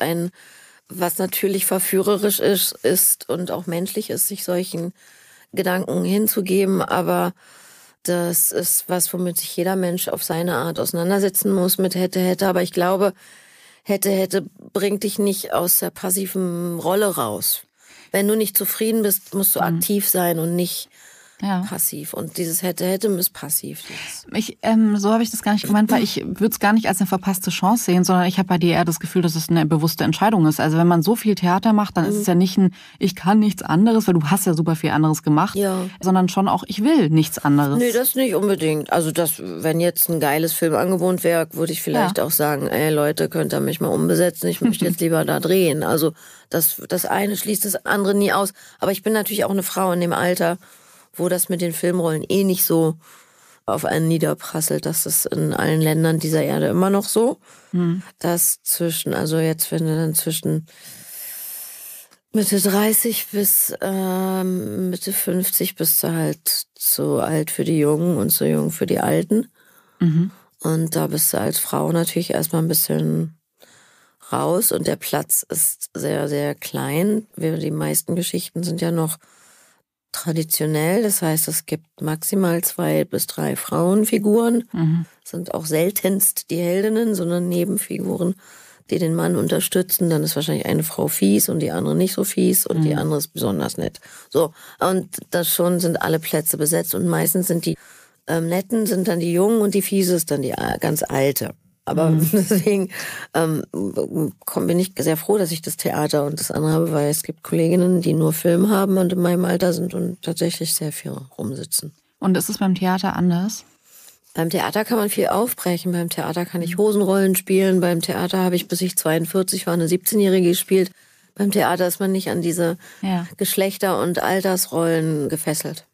was natürlich verführerisch ist und auch menschlich ist, sich solchen Gedanken hinzugeben, aber das ist was, womit sich jeder Mensch auf seine Art auseinandersetzen muss mit hätte, aber ich glaube, hätte bringt dich nicht aus der passiven Rolle raus. Wenn du nicht zufrieden bist, musst du aktiv sein und nicht passiv. Und dieses hätte ist passiv. So habe ich das gar nicht gemeint, weil ich würde es gar nicht als eine verpasste Chance sehen, sondern ich habe bei dir eher das Gefühl, dass es eine bewusste Entscheidung ist. Also wenn man so viel Theater macht, dann ist es ja nicht ich kann nichts anderes, weil du hast ja super viel anderes gemacht, sondern schon auch, ich will nichts anderes. Nee, das nicht unbedingt. Also wenn jetzt ein geiles Filmangebot wäre, würde ich vielleicht auch sagen, ey Leute, könnt ihr mich mal umbesetzen, ich möchte jetzt lieber da drehen. Also das eine schließt das andere nie aus. Aber ich bin natürlich auch eine Frau in dem Alter, wo das mit den Filmrollen nicht so auf einen niederprasselt. Das ist in allen Ländern dieser Erde immer noch so. Dass wenn du dann zwischen Mitte 30 bis Mitte 50 bist du halt zu alt für die Jungen und zu jung für die Alten. Und da bist du als Frau natürlich erstmal ein bisschen raus und der Platz ist sehr, sehr klein. Die meisten Geschichten sind ja noch traditionell, das heißt, es gibt maximal 2 bis 3 Frauenfiguren, sind auch seltenst die Heldinnen, sondern Nebenfiguren, die den Mann unterstützen. Dann ist wahrscheinlich eine Frau fies und die andere nicht so fies und die andere ist besonders nett. So, und das schon sind alle Plätze besetzt und meistens sind die Netten sind dann die Jungen und die Fiese ist dann die ganz Alte. Aber deswegen bin ich sehr froh, dass ich das Theater und das andere habe, weil es gibt Kolleginnen, die nur Film haben und in meinem Alter sind und tatsächlich sehr viel rumsitzen. Und ist es beim Theater anders? Beim Theater kann man viel aufbrechen. Beim Theater kann ich Hosenrollen spielen. Beim Theater habe ich, bis ich 42 war, eine 17-Jährige gespielt. Beim Theater ist man nicht an diese Geschlechter- und Altersrollen gefesselt.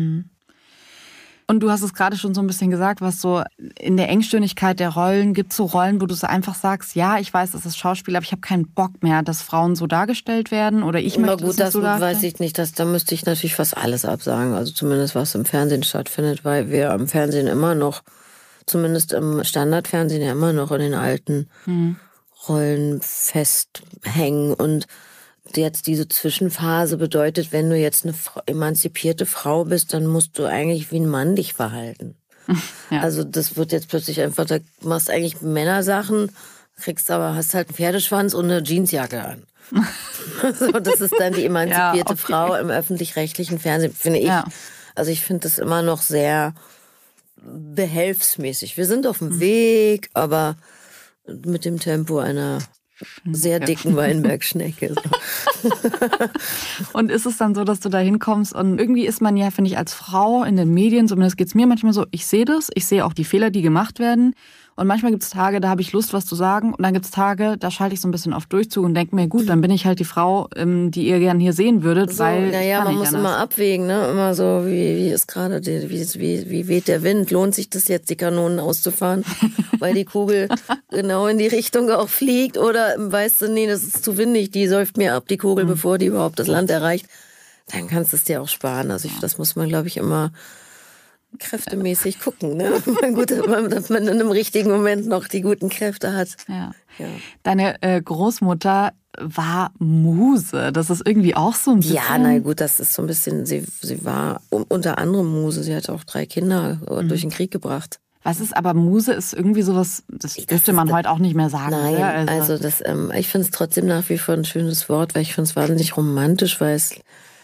Und du hast es gerade schon so ein bisschen gesagt, was so in der Engstirnigkeit der Rollen, gibt es so Rollen, wo du so einfach sagst, ja, ich weiß, das ist Schauspiel, aber ich habe keinen Bock mehr, dass Frauen so dargestellt werden oder ich möchte das so darstellen? Weiß ich nicht, da müsste ich natürlich fast alles absagen, also zumindest was im Fernsehen stattfindet, weil wir am Fernsehen immer noch, zumindest im Standardfernsehen ja immer noch in den alten Rollen festhängen und jetzt diese Zwischenphase bedeutet, wenn du jetzt eine emanzipierte Frau bist, dann musst du eigentlich wie ein Mann dich verhalten. Ja. Also das wird jetzt plötzlich einfach, da machst eigentlich Männersachen, hast halt einen Pferdeschwanz und eine Jeansjacke an. So, das ist dann die emanzipierte Frau im öffentlich-rechtlichen Fernsehen, finde ich. Ja. Also ich finde das immer noch sehr behelfsmäßig. Wir sind auf dem Weg, aber mit dem Tempo einer sehr dicken Weinbergschnecke. So. Und ist es dann so, dass du da hinkommst und irgendwie ist man ja, finde ich, als Frau in den Medien, zumindest geht's mir manchmal so, ich sehe das, ich sehe auch die Fehler, die gemacht werden. Und manchmal gibt es Tage, da habe ich Lust, was zu sagen. Und dann gibt es Tage, da schalte ich so ein bisschen auf Durchzug und denke mir, gut, dann bin ich halt die Frau, die ihr gern hier sehen würdet. So, weil naja, man muss immer abwägen, ne? Immer so, wie ist gerade, wie weht der Wind? Lohnt sich das jetzt, die Kanonen auszufahren? Weil die Kugel genau in die Richtung auch fliegt? Oder weißt du, nee, das ist zu windig, die säuft mir ab, die Kugel, bevor die überhaupt das Land erreicht. Dann kannst du es dir auch sparen. Also das muss man, glaube ich, immer kräftemäßig gucken, ne? Gut, dass man in einem richtigen Moment noch die guten Kräfte hat. Ja. Deine Großmutter war Muse. Das ist irgendwie auch so ein bisschen... Ja, na gut, das ist so ein bisschen... Sie war unter anderem Muse. Sie hat auch 3 Kinder durch den Krieg gebracht. Was ist aber Muse? Ist irgendwie sowas, das dürfte man heute auch nicht mehr sagen. Nein, oder? also das, ich finde es trotzdem nach wie vor ein schönes Wort, weil ich finde es wahnsinnig romantisch, weil es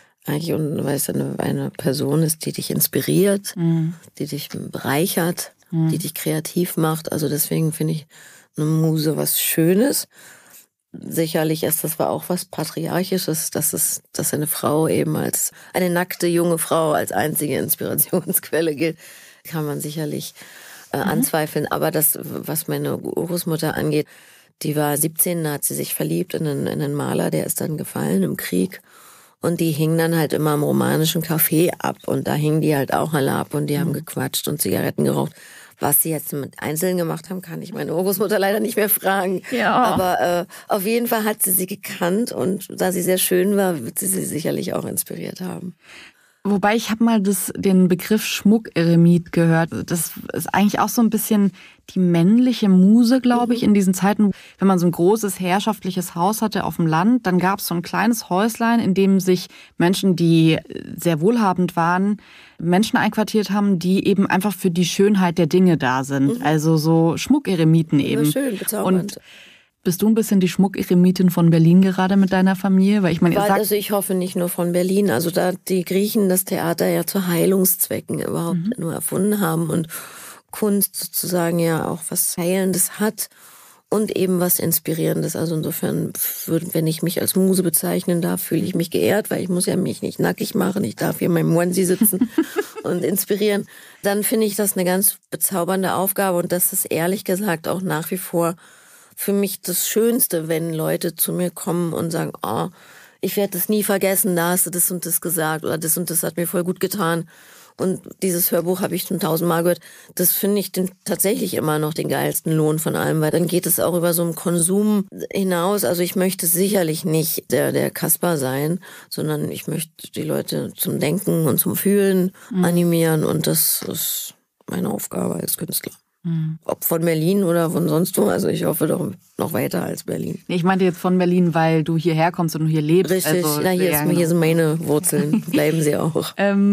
eine Person ist, die dich inspiriert, die dich bereichert, die dich kreativ macht. Also deswegen finde ich eine Muse was Schönes. Sicherlich ist das auch was Patriarchisches, dass eine Frau eben als eine nackte junge Frau als einzige Inspirationsquelle gilt, kann man sicherlich anzweifeln. Aber das, was meine Großmutter angeht, die war 17, da hat sie sich verliebt in einen Maler, der ist dann gefallen im Krieg. Und die hingen dann halt immer im romanischen Café ab. Und da hingen die halt auch alle ab und die haben gequatscht und Zigaretten geraucht. Was sie jetzt mit Einzelnen gemacht haben, kann ich meine Großmutter leider nicht mehr fragen. Ja. Aber auf jeden Fall hat sie gekannt und da sie sehr schön war, wird sie sicherlich auch inspiriert haben. Wobei ich habe mal den Begriff Schmuckeremit gehört. Das ist eigentlich auch so ein bisschen die männliche Muse, glaube ich, in diesen Zeiten. Wenn man so ein großes herrschaftliches Haus hatte auf dem Land, dann gab es so ein kleines Häuslein, in dem sich Menschen, die sehr wohlhabend waren, Menschen einquartiert haben, die eben einfach für die Schönheit der Dinge da sind. Also so Schmuckeremiten eben. Ja, schön, bezaubernd. Und bist du ein bisschen die Schmuckeremitin von Berlin gerade mit deiner Familie? Weil ich meine, also ich hoffe nicht nur von Berlin. Also da die Griechen das Theater ja zu Heilungszwecken überhaupt nur erfunden haben und Kunst sozusagen ja auch was Heilendes hat und eben was Inspirierendes. Also insofern, wenn ich mich als Muse bezeichnen darf, fühle ich mich geehrt, weil ich muss ja mich nicht nackig machen. Ich darf hier in meinem Onesie sitzen und inspirieren. Dann finde ich das eine ganz bezaubernde Aufgabe und das ist ehrlich gesagt auch nach wie vor für mich das Schönste, wenn Leute zu mir kommen und sagen, oh, ich werde das nie vergessen, da hast du das und das gesagt oder das und das hat mir voll gut getan. Und dieses Hörbuch habe ich schon 1000-mal gehört. Das finde ich tatsächlich immer noch den geilsten Lohn von allem, weil dann geht es auch über so einen Konsum hinaus. Also ich möchte sicherlich nicht der Kasper sein, sondern ich möchte die Leute zum Denken und zum Fühlen animieren und das ist meine Aufgabe als Künstler. Ob von Berlin oder von sonst wo, also ich hoffe doch noch weiter als Berlin. Ich meinte jetzt von Berlin, weil du hierher kommst und hier lebst. Richtig, also, hier sind meine Wurzeln, bleiben sie auch.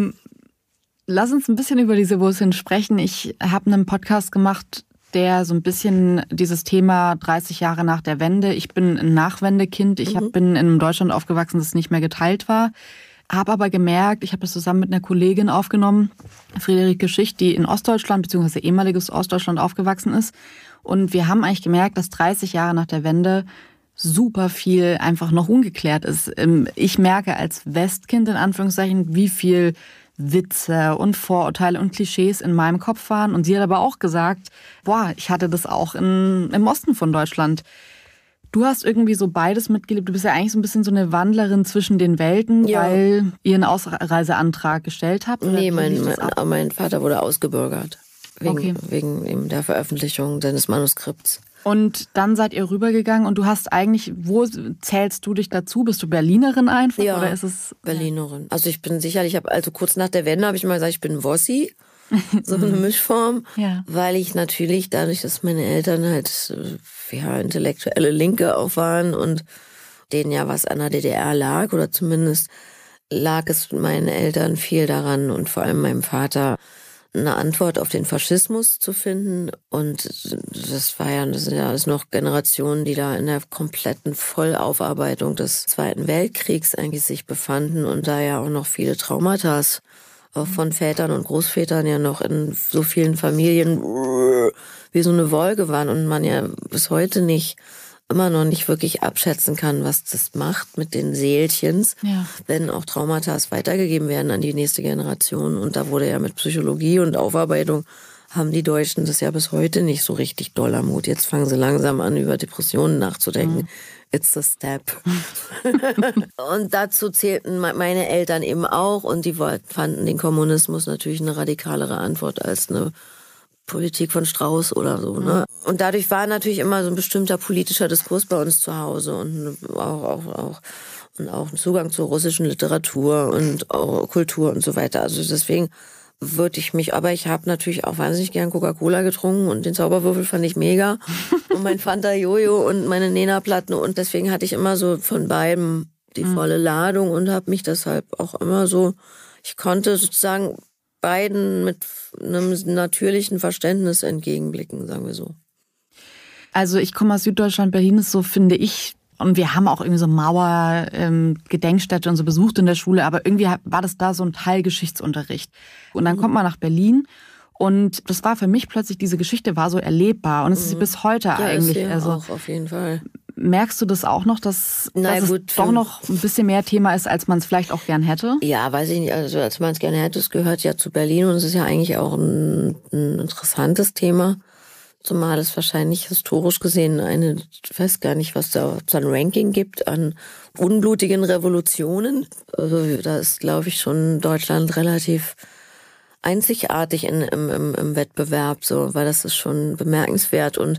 Lass uns ein bisschen über diese Wurzeln sprechen. Ich habe einen Podcast gemacht, der so ein bisschen dieses Thema 30 Jahre nach der Wende, ich bin ein Nachwendekind, ich bin in einem Deutschland aufgewachsen, das nicht mehr geteilt war. Habe aber gemerkt, ich habe das zusammen mit einer Kollegin aufgenommen, Friederike Schicht, die in Ostdeutschland bzw. ehemaliges Ostdeutschland aufgewachsen ist. Und wir haben eigentlich gemerkt, dass 30 Jahre nach der Wende super viel einfach noch ungeklärt ist. Ich merke als Westkind in Anführungszeichen, wie viel Witze und Vorurteile und Klischees in meinem Kopf waren. Und sie hat aber auch gesagt, ich hatte das auch im Osten von Deutschland. Du hast irgendwie so beides mitgelebt. Du bist ja eigentlich so ein bisschen so eine Wandlerin zwischen den Welten, weil ihr einen Ausreiseantrag gestellt habt? Nee, mein Vater wurde ausgebürgert. Wegen eben der Veröffentlichung seines Manuskripts. Und dann seid ihr rübergegangen und du hast eigentlich, wo zählst du dich dazu? Bist du Berlinerin einfach? Ja, oder ist es Berlinerin. Also ich bin sicherlich, also kurz nach der Wende habe ich mal gesagt, ich bin Wossi. So eine Mischform, weil ich natürlich dadurch, dass meine Eltern halt intellektuelle Linke auch waren und denen ja was an der DDR lag, oder zumindest lag es meinen Eltern viel daran und vor allem meinem Vater, eine Antwort auf den Faschismus zu finden. Und das sind ja alles noch Generationen, die da in der kompletten Vollaufarbeitung des Zweiten Weltkriegs eigentlich sich befanden und da ja auch noch viele Traumata auch von Vätern und Großvätern ja noch in so vielen Familien wie so eine Wolke waren und man ja bis heute immer noch nicht wirklich abschätzen kann, was das macht mit den Seelchens, wenn auch Traumata weitergegeben werden an die nächste Generation. Und da wurde ja mit Psychologie und Aufarbeitung haben die Deutschen das ja bis heute nicht so richtig doll am Hut. Jetzt fangen sie langsam an, über Depressionen nachzudenken. It's a step. Und dazu zählten meine Eltern eben auch und die fanden den Kommunismus natürlich eine radikalere Antwort als eine Politik von Strauß oder so, ne? Und dadurch war natürlich immer so ein bestimmter politischer Diskurs bei uns zu Hause und auch ein Zugang zur russischen Literatur und auch Kultur und so weiter. Also deswegen aber ich habe natürlich auch wahnsinnig gern Coca-Cola getrunken und den Zauberwürfel fand ich mega und mein Fanta Jojo und meine Nena-Platten und deswegen hatte ich immer so von beidem die volle Ladung und habe mich deshalb auch immer so, ich konnte sozusagen beiden mit einem natürlichen Verständnis entgegenblicken, sagen wir so. Also ich komme aus Süddeutschland, Berlin ist so, finde ich, und wir haben auch irgendwie so Mauer, Gedenkstätte und so besucht in der Schule, aber irgendwie war das da so ein Teil Geschichtsunterricht. Und dann kommt man nach Berlin und das war für mich plötzlich, diese Geschichte war so erlebbar und es ist sie bis heute eigentlich. Ist also auch auf jeden Fall. Merkst du das auch noch, dass es doch noch ein bisschen mehr Thema ist, als man es vielleicht auch gern hätte? Ja, weiß ich nicht. Also als man es gerne hätte, es gehört ja zu Berlin und es ist ja eigentlich auch ein interessantes Thema. Zumal es wahrscheinlich historisch gesehen ich weiß gar nicht, ob es ein Ranking gibt an unblutigen Revolutionen. Also da ist, glaube ich, schon Deutschland relativ einzigartig im Wettbewerb, so, weil das ist schon bemerkenswert und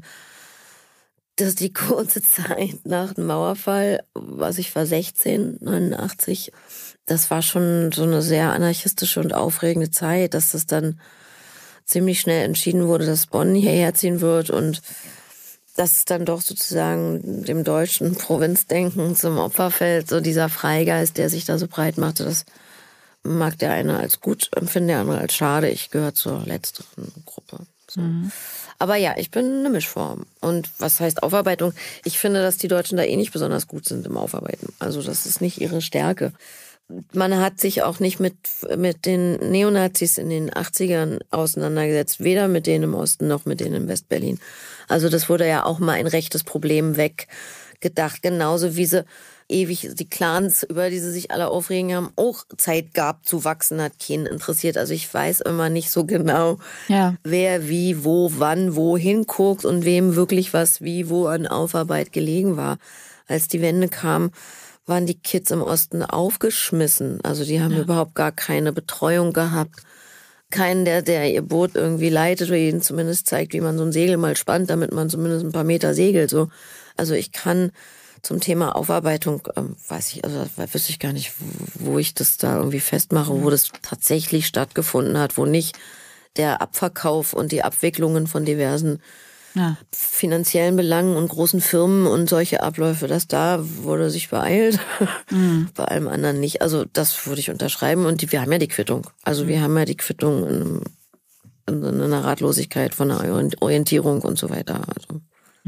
dass die kurze Zeit nach dem Mauerfall, ich war 16, 89, das war schon so eine sehr anarchistische und aufregende Zeit, dass das dann ziemlich schnell entschieden wurde, dass Bonn hierher ziehen wird und dass dann doch sozusagen dem deutschen Provinzdenken zum Opfer fällt, so dieser Freigeist, der sich da so breit machte, das mag der eine als gut empfinden, der andere als schade. Ich gehöre zur letzteren Gruppe. So. Aber ja, ich bin eine Mischform. Und was heißt Aufarbeitung? Ich finde, dass die Deutschen da nicht besonders gut sind im Aufarbeiten. Also das ist nicht ihre Stärke. Man hat sich auch nicht mit den Neonazis in den 80ern auseinandergesetzt. Weder mit denen im Osten noch mit denen in Westberlin. Also das wurde ja auch mal ein rechtes Problem weggedacht. Genauso wie sie ewig die Clans, über die sie sich alle aufregen haben, auch Zeit gab zu wachsen, hat keinen interessiert. Also ich weiß immer nicht so genau, wer wie, wo, wann, wohin guckt und wem wirklich was wie, wo an Aufarbeit gelegen war. Als die Wende kam, waren die Kids im Osten aufgeschmissen. Also die haben überhaupt gar keine Betreuung gehabt. Keinen, der ihr Boot irgendwie leitet oder ihnen zumindest zeigt, wie man so ein Segel mal spannt, damit man zumindest ein paar Meter segelt. So. Also ich kann zum Thema Aufarbeitung, wüsste ich gar nicht, wo ich das da irgendwie festmache, wo das tatsächlich stattgefunden hat, wo nicht der Abverkauf und die Abwicklungen von diversen finanziellen Belangen und großen Firmen und solche Abläufe, da wurde sich beeilt, bei allem anderen nicht. Also das würde ich unterschreiben und wir haben ja die Quittung. Also wir haben ja die Quittung in einer Ratlosigkeit von einer Orientierung und so weiter. Also.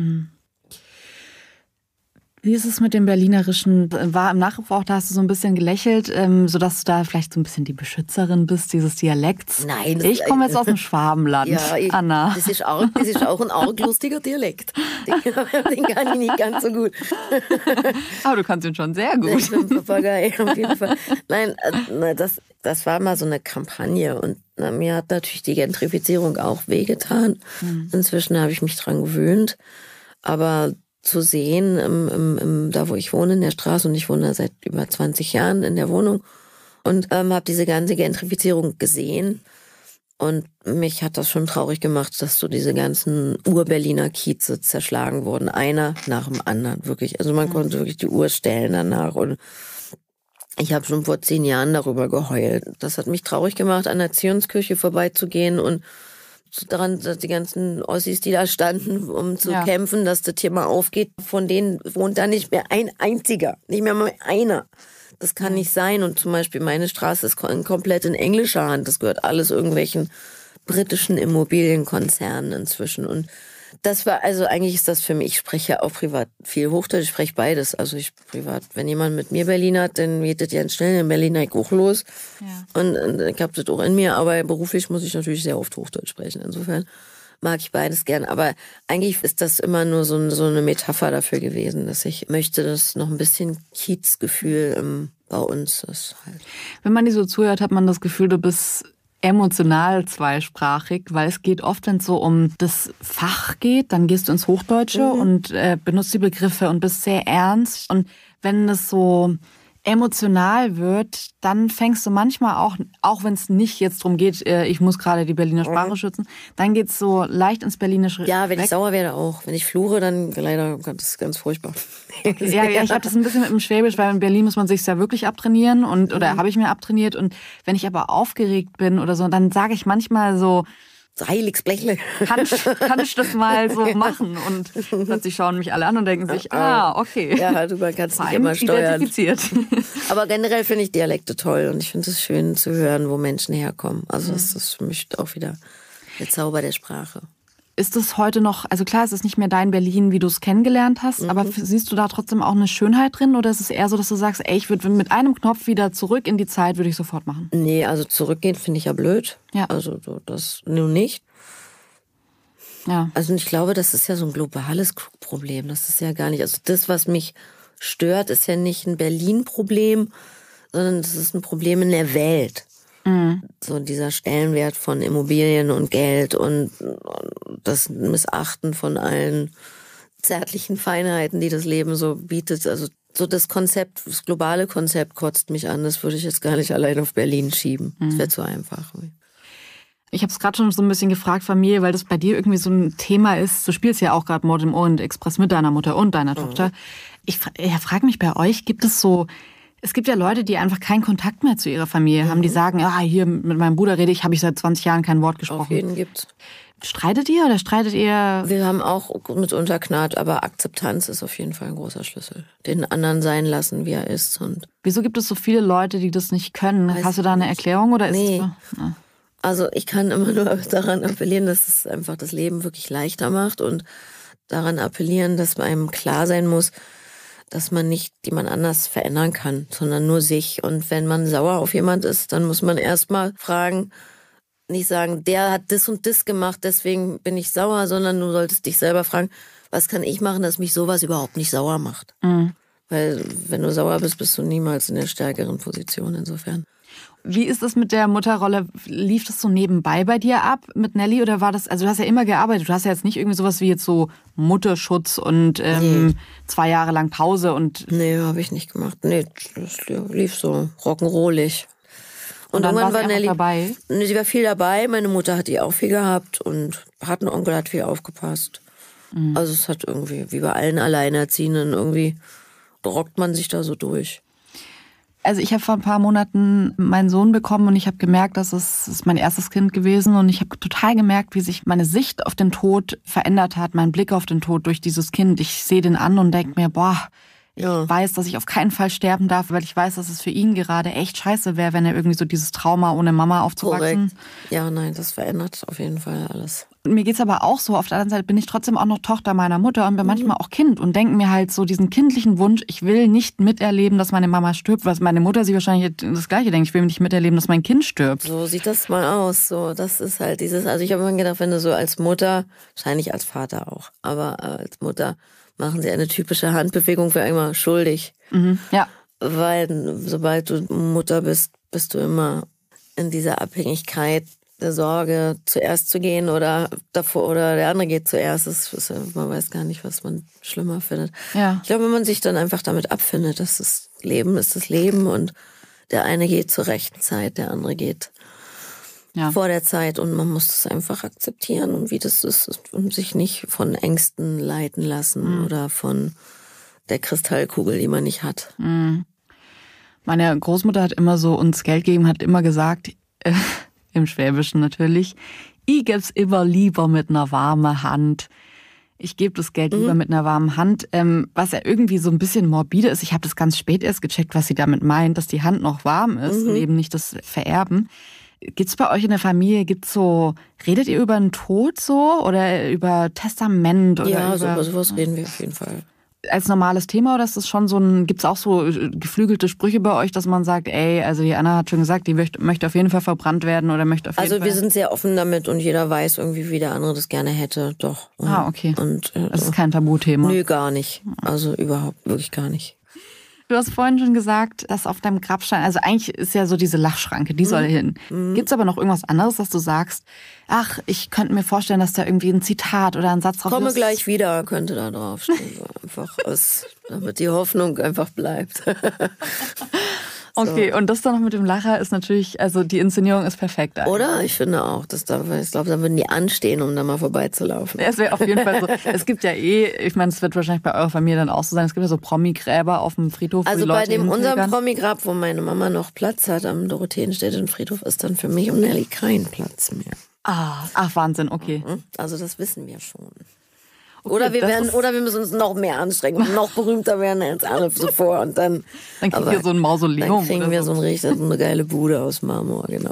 Wie ist es mit dem Berlinerischen? War im Nachruf auch, da hast du so ein bisschen gelächelt, sodass du da vielleicht so ein bisschen die Beschützerin bist, dieses Dialekts. Nein. Ich komme jetzt aus dem Schwabenland, Anna. Das ist auch ein arg lustiger Dialekt. Den kann ich nicht ganz so gut. Aber du kannst ihn schon sehr gut. Ich bin ein Papagei, auf jeden Fall. Nein, das war mal so eine Kampagne und mir hat natürlich die Gentrifizierung auch wehgetan. Inzwischen habe ich mich dran gewöhnt, aber zu sehen, da wo ich wohne, in der Straße, und ich wohne seit über 20 Jahren in der Wohnung und habe diese ganze Gentrifizierung gesehen und mich hat das schon traurig gemacht, dass so diese ganzen Ur-Berliner Kieze zerschlagen wurden, einer nach dem anderen, wirklich. Also man konnte wirklich die Uhr stellen danach und ich habe schon vor 10 Jahren darüber geheult. Das hat mich traurig gemacht, an der Zionskirche vorbeizugehen und daran, dass die ganzen Ossis, die da standen, um zu kämpfen, dass das hier mal aufgeht, von denen wohnt da nicht mehr ein einziger, nicht mehr mal einer. Das kann nicht sein. Und zum Beispiel meine Straße ist komplett in englischer Hand. Das gehört alles irgendwelchen britischen Immobilienkonzernen inzwischen. Und das war, also eigentlich ist das für mich, ich spreche ja auch privat viel Hochdeutsch, ich spreche beides. Also ich privat, wenn jemand mit mir Berlin hat, dann geht das ja schnell, in Berlin ich auch los. Ja. Und ich habe das auch in mir, aber beruflich muss ich natürlich sehr oft Hochdeutsch sprechen. Insofern mag ich beides gern. Aber eigentlich ist das immer nur so eine Metapher dafür gewesen, dass ich möchte, dass noch ein bisschen Kiezgefühl bei uns ist. Halt. Wenn man dir so zuhört, hat man das Gefühl, du bist emotional zweisprachig, weil es geht oft, wenn es so um das Fach geht, dann gehst du ins Hochdeutsche und benutzt die Begriffe und bist sehr ernst. Und wenn es so emotional wird, dann fängst du manchmal auch wenn es nicht jetzt darum geht, ich muss gerade die Berliner Sprache schützen, dann geht's so leicht ins Berlinische. Ja, wenn ich sauer werde auch. Wenn ich fluche, dann leider, das ist ganz furchtbar. Ja, ich habe das ein bisschen mit dem Schwäbisch, weil in Berlin muss man sich ja wirklich abtrainieren oder habe ich mir abtrainiert. Und wenn ich aber aufgeregt bin oder so, dann sage ich manchmal so, heiliges Blechle. Kann ich das mal so machen? Und plötzlich schauen mich alle an und denken sich, okay. Ja, du kannst dich immer steuern. Identifiziert. Aber generell finde ich Dialekte toll und ich finde es schön zu hören, wo Menschen herkommen. Also das ist für mich auch wieder der Zauber der Sprache. Ist es heute noch, also klar, es ist nicht mehr dein Berlin, wie du es kennengelernt hast, aber siehst du da trotzdem auch eine Schönheit drin oder ist es eher so, dass du sagst, ey, ich würde mit einem Knopf wieder zurück in die Zeit, würde ich sofort machen? Nee, also zurückgehen finde ich ja blöd. Ja. Also das nun nicht. Ja. Also ich glaube, das ist ja so ein globales Problem. Das ist ja gar nicht, also das, was mich stört, ist ja nicht ein Berlin-Problem, sondern das ist ein Problem in der Welt. So dieser Stellenwert von Immobilien und Geld und das Missachten von allen zärtlichen Feinheiten, die das Leben so bietet. Also so das Konzept, das globale Konzept kotzt mich an. Das würde ich jetzt gar nicht allein auf Berlin schieben. Das wäre zu einfach. Ich habe es gerade schon so ein bisschen gefragt, Familie, weil das bei dir irgendwie so ein Thema ist. Du spielst ja auch gerade Mord im Orient Express mit deiner Mutter und deiner Tochter. Ich frage mich bei euch, es gibt ja Leute, die einfach keinen Kontakt mehr zu ihrer Familie haben, die sagen, hier mit meinem Bruder habe ich seit 20 Jahren kein Wort gesprochen. Auf jeden gibt's. Streitet ihr oder streitet ihr? Wir haben auch mitunter Knarrt, aber Akzeptanz ist auf jeden Fall ein großer Schlüssel. Den anderen sein lassen, wie er ist. Und wieso gibt es so viele Leute, die das nicht können? Hast du da eine Erklärung oder nee. Also ich kann immer nur daran appellieren, dass es einfach das Leben wirklich leichter macht und daran appellieren, dass einem klar sein muss, dass man nicht jemand anders verändern kann, sondern nur sich. Und wenn man sauer auf jemand ist, dann muss man erstmal fragen, nicht sagen, der hat das und das gemacht, deswegen bin ich sauer, sondern du solltest dich selber fragen, was kann ich machen, dass mich sowas überhaupt nicht sauer macht. Weil wenn du sauer bist, bist du niemals in der stärkeren Position insofern. Wie ist es mit der Mutterrolle? Lief das so nebenbei bei dir ab mit Nelly oder war das, also du hast ja immer gearbeitet, du hast ja jetzt nicht irgendwie sowas wie jetzt so Mutterschutz und 2 Jahre lang Pause und... Nee, habe ich nicht gemacht. Nee, das lief so rock'n'rollig. Und irgendwann war Nelly dabei? Nee, sie war viel dabei, meine Mutter hat die auch viel gehabt und Patenonkel hat viel aufgepasst. Also es hat irgendwie, wie bei allen Alleinerziehenden, irgendwie rockt man sich da so durch. Also ich habe vor ein paar Monaten meinen Sohn bekommen und ich habe gemerkt, das ist mein erstes Kind gewesen und ich habe total gemerkt, wie sich meine Sicht auf den Tod verändert hat, mein Blick auf den Tod durch dieses Kind. Ich sehe den an und denke mir, ich weiß, dass ich auf keinen Fall sterben darf, weil ich weiß, dass es für ihn gerade echt scheiße wäre, wenn er irgendwie so dieses Trauma ohne Mama aufzuwachsen. Korrekt. Ja, nein, das verändert auf jeden Fall alles. Mir geht's aber auch so, auf der anderen Seite bin ich trotzdem auch noch Tochter meiner Mutter und bin manchmal auch Kind und denke mir halt so diesen kindlichen Wunsch, ich will nicht miterleben, dass meine Mama stirbt, was meine Mutter sich wahrscheinlich das Gleiche denkt, ich will nicht miterleben, dass mein Kind stirbt. So sieht das mal aus, so, das ist halt dieses, also ich habe immer gedacht, wenn du so als Mutter, wahrscheinlich als Vater auch, aber als Mutter machen sie eine typische Handbewegung für einmal schuldig. Ja. Weil sobald du Mutter bist, bist du immer in dieser Abhängigkeit der Sorge, zuerst zu gehen oder davor oder der andere geht zuerst. Man weiß gar nicht, was man schlimmer findet. Ja. Ich glaube, wenn man sich dann einfach damit abfindet, dass das Leben ist das Leben und der eine geht zur rechten Zeit, der andere geht vor der Zeit und man muss es einfach akzeptieren und wie das ist und sich nicht von Ängsten leiten lassen oder von der Kristallkugel, die man nicht hat. Meine Großmutter hat immer so uns Geld gegeben, hat immer gesagt, im Schwäbischen natürlich, Ich geb's immer lieber mit einer warmen Hand. Ich gebe das Geld lieber mit einer warmen Hand, was ja irgendwie so ein bisschen morbide ist. Ich habe das ganz spät erst gecheckt, was sie damit meint, dass die Hand noch warm ist und eben nicht das Vererben. Gibt's bei euch in der Familie, redet ihr über den Tod so oder über Testament? Oder Ja, über sowas reden wir auf jeden Fall. Als normales Thema oder ist das schon gibt's auch so geflügelte Sprüche bei euch, dass man sagt, also die Anna hat schon gesagt, die möchte auf jeden Fall verbrannt werden oder möchte auf jeden Fall... Also wir sind sehr offen damit und jeder weiß irgendwie, wie der andere das gerne hätte, doch. Okay. Und, das ist kein Tabuthema? Nö, gar nicht. Also überhaupt, wirklich gar nicht. Du hast vorhin schon gesagt, dass auf deinem Grabstein, also eigentlich ist ja so diese Lachschranke, die soll hin. Gibt's aber noch irgendwas anderes, dass du sagst, ich könnte mir vorstellen, dass da irgendwie ein Zitat oder ein Satz drauf ist? Komme gleich wieder, könnte da draufstehen. So einfach damit die Hoffnung einfach bleibt. Okay, und das dann noch mit dem Lacher ist natürlich, also die Inszenierung ist perfekt. Eigentlich. Oder? Ich finde auch. Ich glaube, da würden die anstehen, um da mal vorbeizulaufen. Es wäre auf jeden Fall so. Es gibt ja ich meine, es wird wahrscheinlich bei eurer Familie dann auch so sein, es gibt ja so Promi-Gräber auf dem Friedhof. Also bei unserem Promi-Grab, wo meine Mama noch Platz hat, am Dorotheenstädtischen Friedhof, ist dann für mich und Nelly kein Platz mehr. Ach, Wahnsinn, okay. Also das wissen wir schon. Okay, oder wir müssen uns noch mehr anstrengen und noch berühmter werden als alle zuvor. Und dann kriegen wir so ein Mausoleum. Dann kriegen wir so eine geile Bude aus Marmor, genau.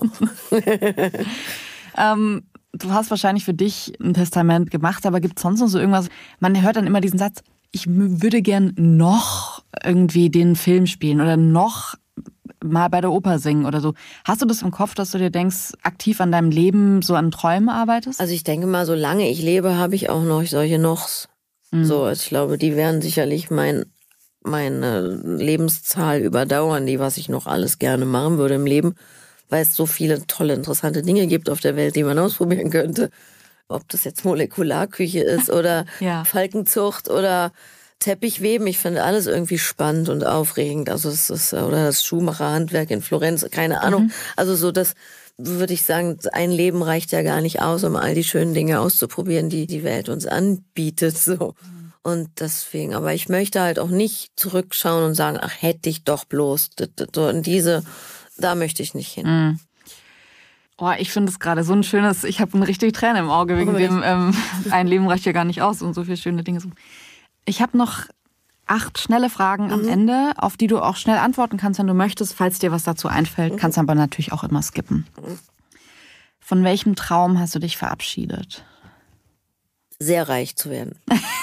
Du hast wahrscheinlich für dich ein Testament gemacht, aber gibt es sonst noch so irgendwas? Man hört dann immer diesen Satz, ich würde gern noch irgendwie den Film spielen oder noch mal bei der Oper singen oder so. Hast du das im Kopf, dass du dir denkst, aktiv an deinem Leben so an Träumen arbeitest? Also ich denke mal, solange ich lebe, habe ich auch noch solche Nochs. So, ich glaube, die werden sicherlich meine Lebenszahl überdauern, was ich noch alles gerne machen würde im Leben, weil es so viele tolle, interessante Dinge gibt auf der Welt, die man ausprobieren könnte. Ob das jetzt Molekularküche ist oder Falkenzucht oder Teppichweben, ich finde alles irgendwie spannend und aufregend. Also oder das Schuhmacherhandwerk in Florenz, keine Ahnung. Also so das würde ich sagen, ein Leben reicht ja gar nicht aus, um all die schönen Dinge auszuprobieren, die die Welt uns anbietet. So. Und deswegen, aber ich möchte halt auch nicht zurückschauen und sagen, ach, hätte ich doch bloß. Da möchte ich nicht hin. Oh, ich finde es gerade so ein schönes, ich habe eine richtige Träne im Auge wegen dem, ein Leben reicht ja gar nicht aus und so viele schöne Dinge. Ich habe noch 8 schnelle Fragen am Ende, auf die du auch schnell antworten kannst, wenn du möchtest. Falls dir was dazu einfällt, kannst du aber natürlich auch immer skippen. Von welchem Traum hast du dich verabschiedet? Sehr reich zu werden.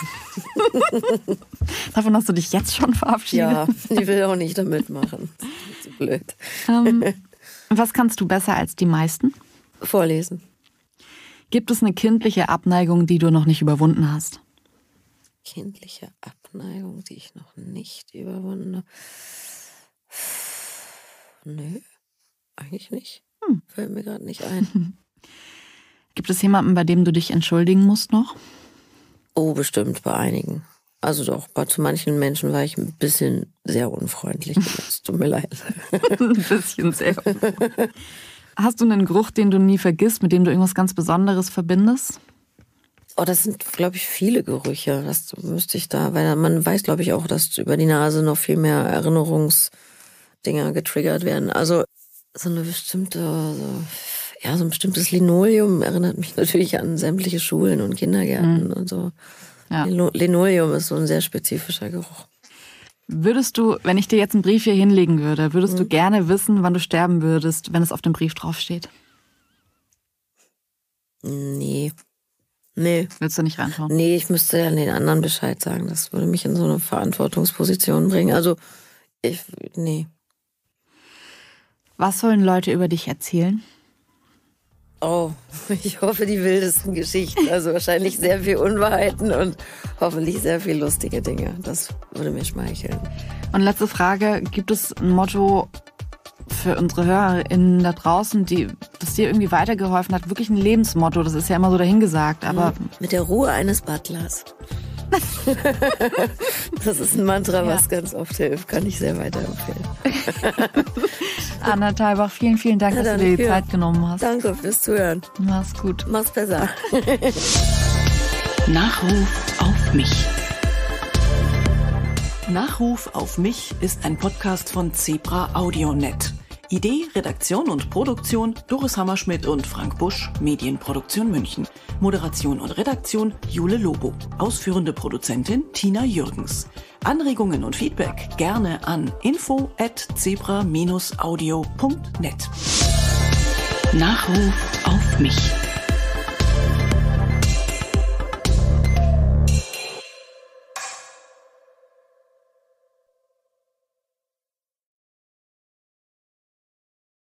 Davon hast du dich jetzt schon verabschiedet? Ja, ich will auch nicht damit machen. Das ist zu blöd. Was kannst du besser als die meisten? Vorlesen. Gibt es eine kindliche Abneigung, die du noch nicht überwunden hast? Kindliche Abneigung, die ich noch nicht überwunden habe? Nö, eigentlich nicht. Fällt mir gerade nicht ein. Gibt es jemanden, bei dem du dich entschuldigen musst noch? Oh, bestimmt bei einigen. Also doch, zu manchen Menschen war ich ein bisschen sehr unfreundlich. Es tut mir leid. Ein bisschen sehr unfreundlich. Hast du einen Geruch, den du nie vergisst, mit dem du irgendwas ganz Besonderes verbindest? Oh, das sind, glaube ich, viele Gerüche. Das müsste ich weil man weiß, glaube ich, auch, dass über die Nase noch viel mehr Erinnerungsdinger getriggert werden. Also so ein bestimmtes Linoleum erinnert mich natürlich an sämtliche Schulen und Kindergärten und so. Ja. Linoleum ist so ein sehr spezifischer Geruch. Würdest du, wenn ich dir jetzt einen Brief hier hinlegen würde, würdest du gerne wissen, wann du sterben würdest, wenn es auf dem Brief draufsteht? Nee. Willst du nicht reinschauen? Nee, ich müsste ja den anderen Bescheid sagen. Das würde mich in so eine Verantwortungsposition bringen. Also, nee. Was sollen Leute über dich erzählen? Oh, ich hoffe, die wildesten Geschichten. Also wahrscheinlich sehr viel Unwahrheiten und hoffentlich sehr viel lustige Dinge. Das würde mir schmeicheln. Und letzte Frage, gibt es ein Motto für unsere HörerInnen da draußen, das dir irgendwie weitergeholfen hat? Wirklich ein Lebensmotto, das ist ja immer so dahingesagt, aber... Mit der Ruhe eines Butlers. Das ist ein Mantra, was ganz oft hilft. Kann ich sehr weiterempfehlen. Anna Thalbach, vielen, vielen Dank, dass du dir die Zeit genommen hast. Danke fürs Zuhören. Mach's gut. Mach's besser. Nachruf auf mich. Nachruf auf mich ist ein Podcast von Zebra AudioNet. Idee, Redaktion und Produktion Doris Hammerschmidt und Frank Busch, Medienproduktion München. Moderation und Redaktion Jule Lobo. Ausführende Produzentin Tina Jürgens. Anregungen und Feedback gerne an info@zebra-audio.net. Nachruf auf mich.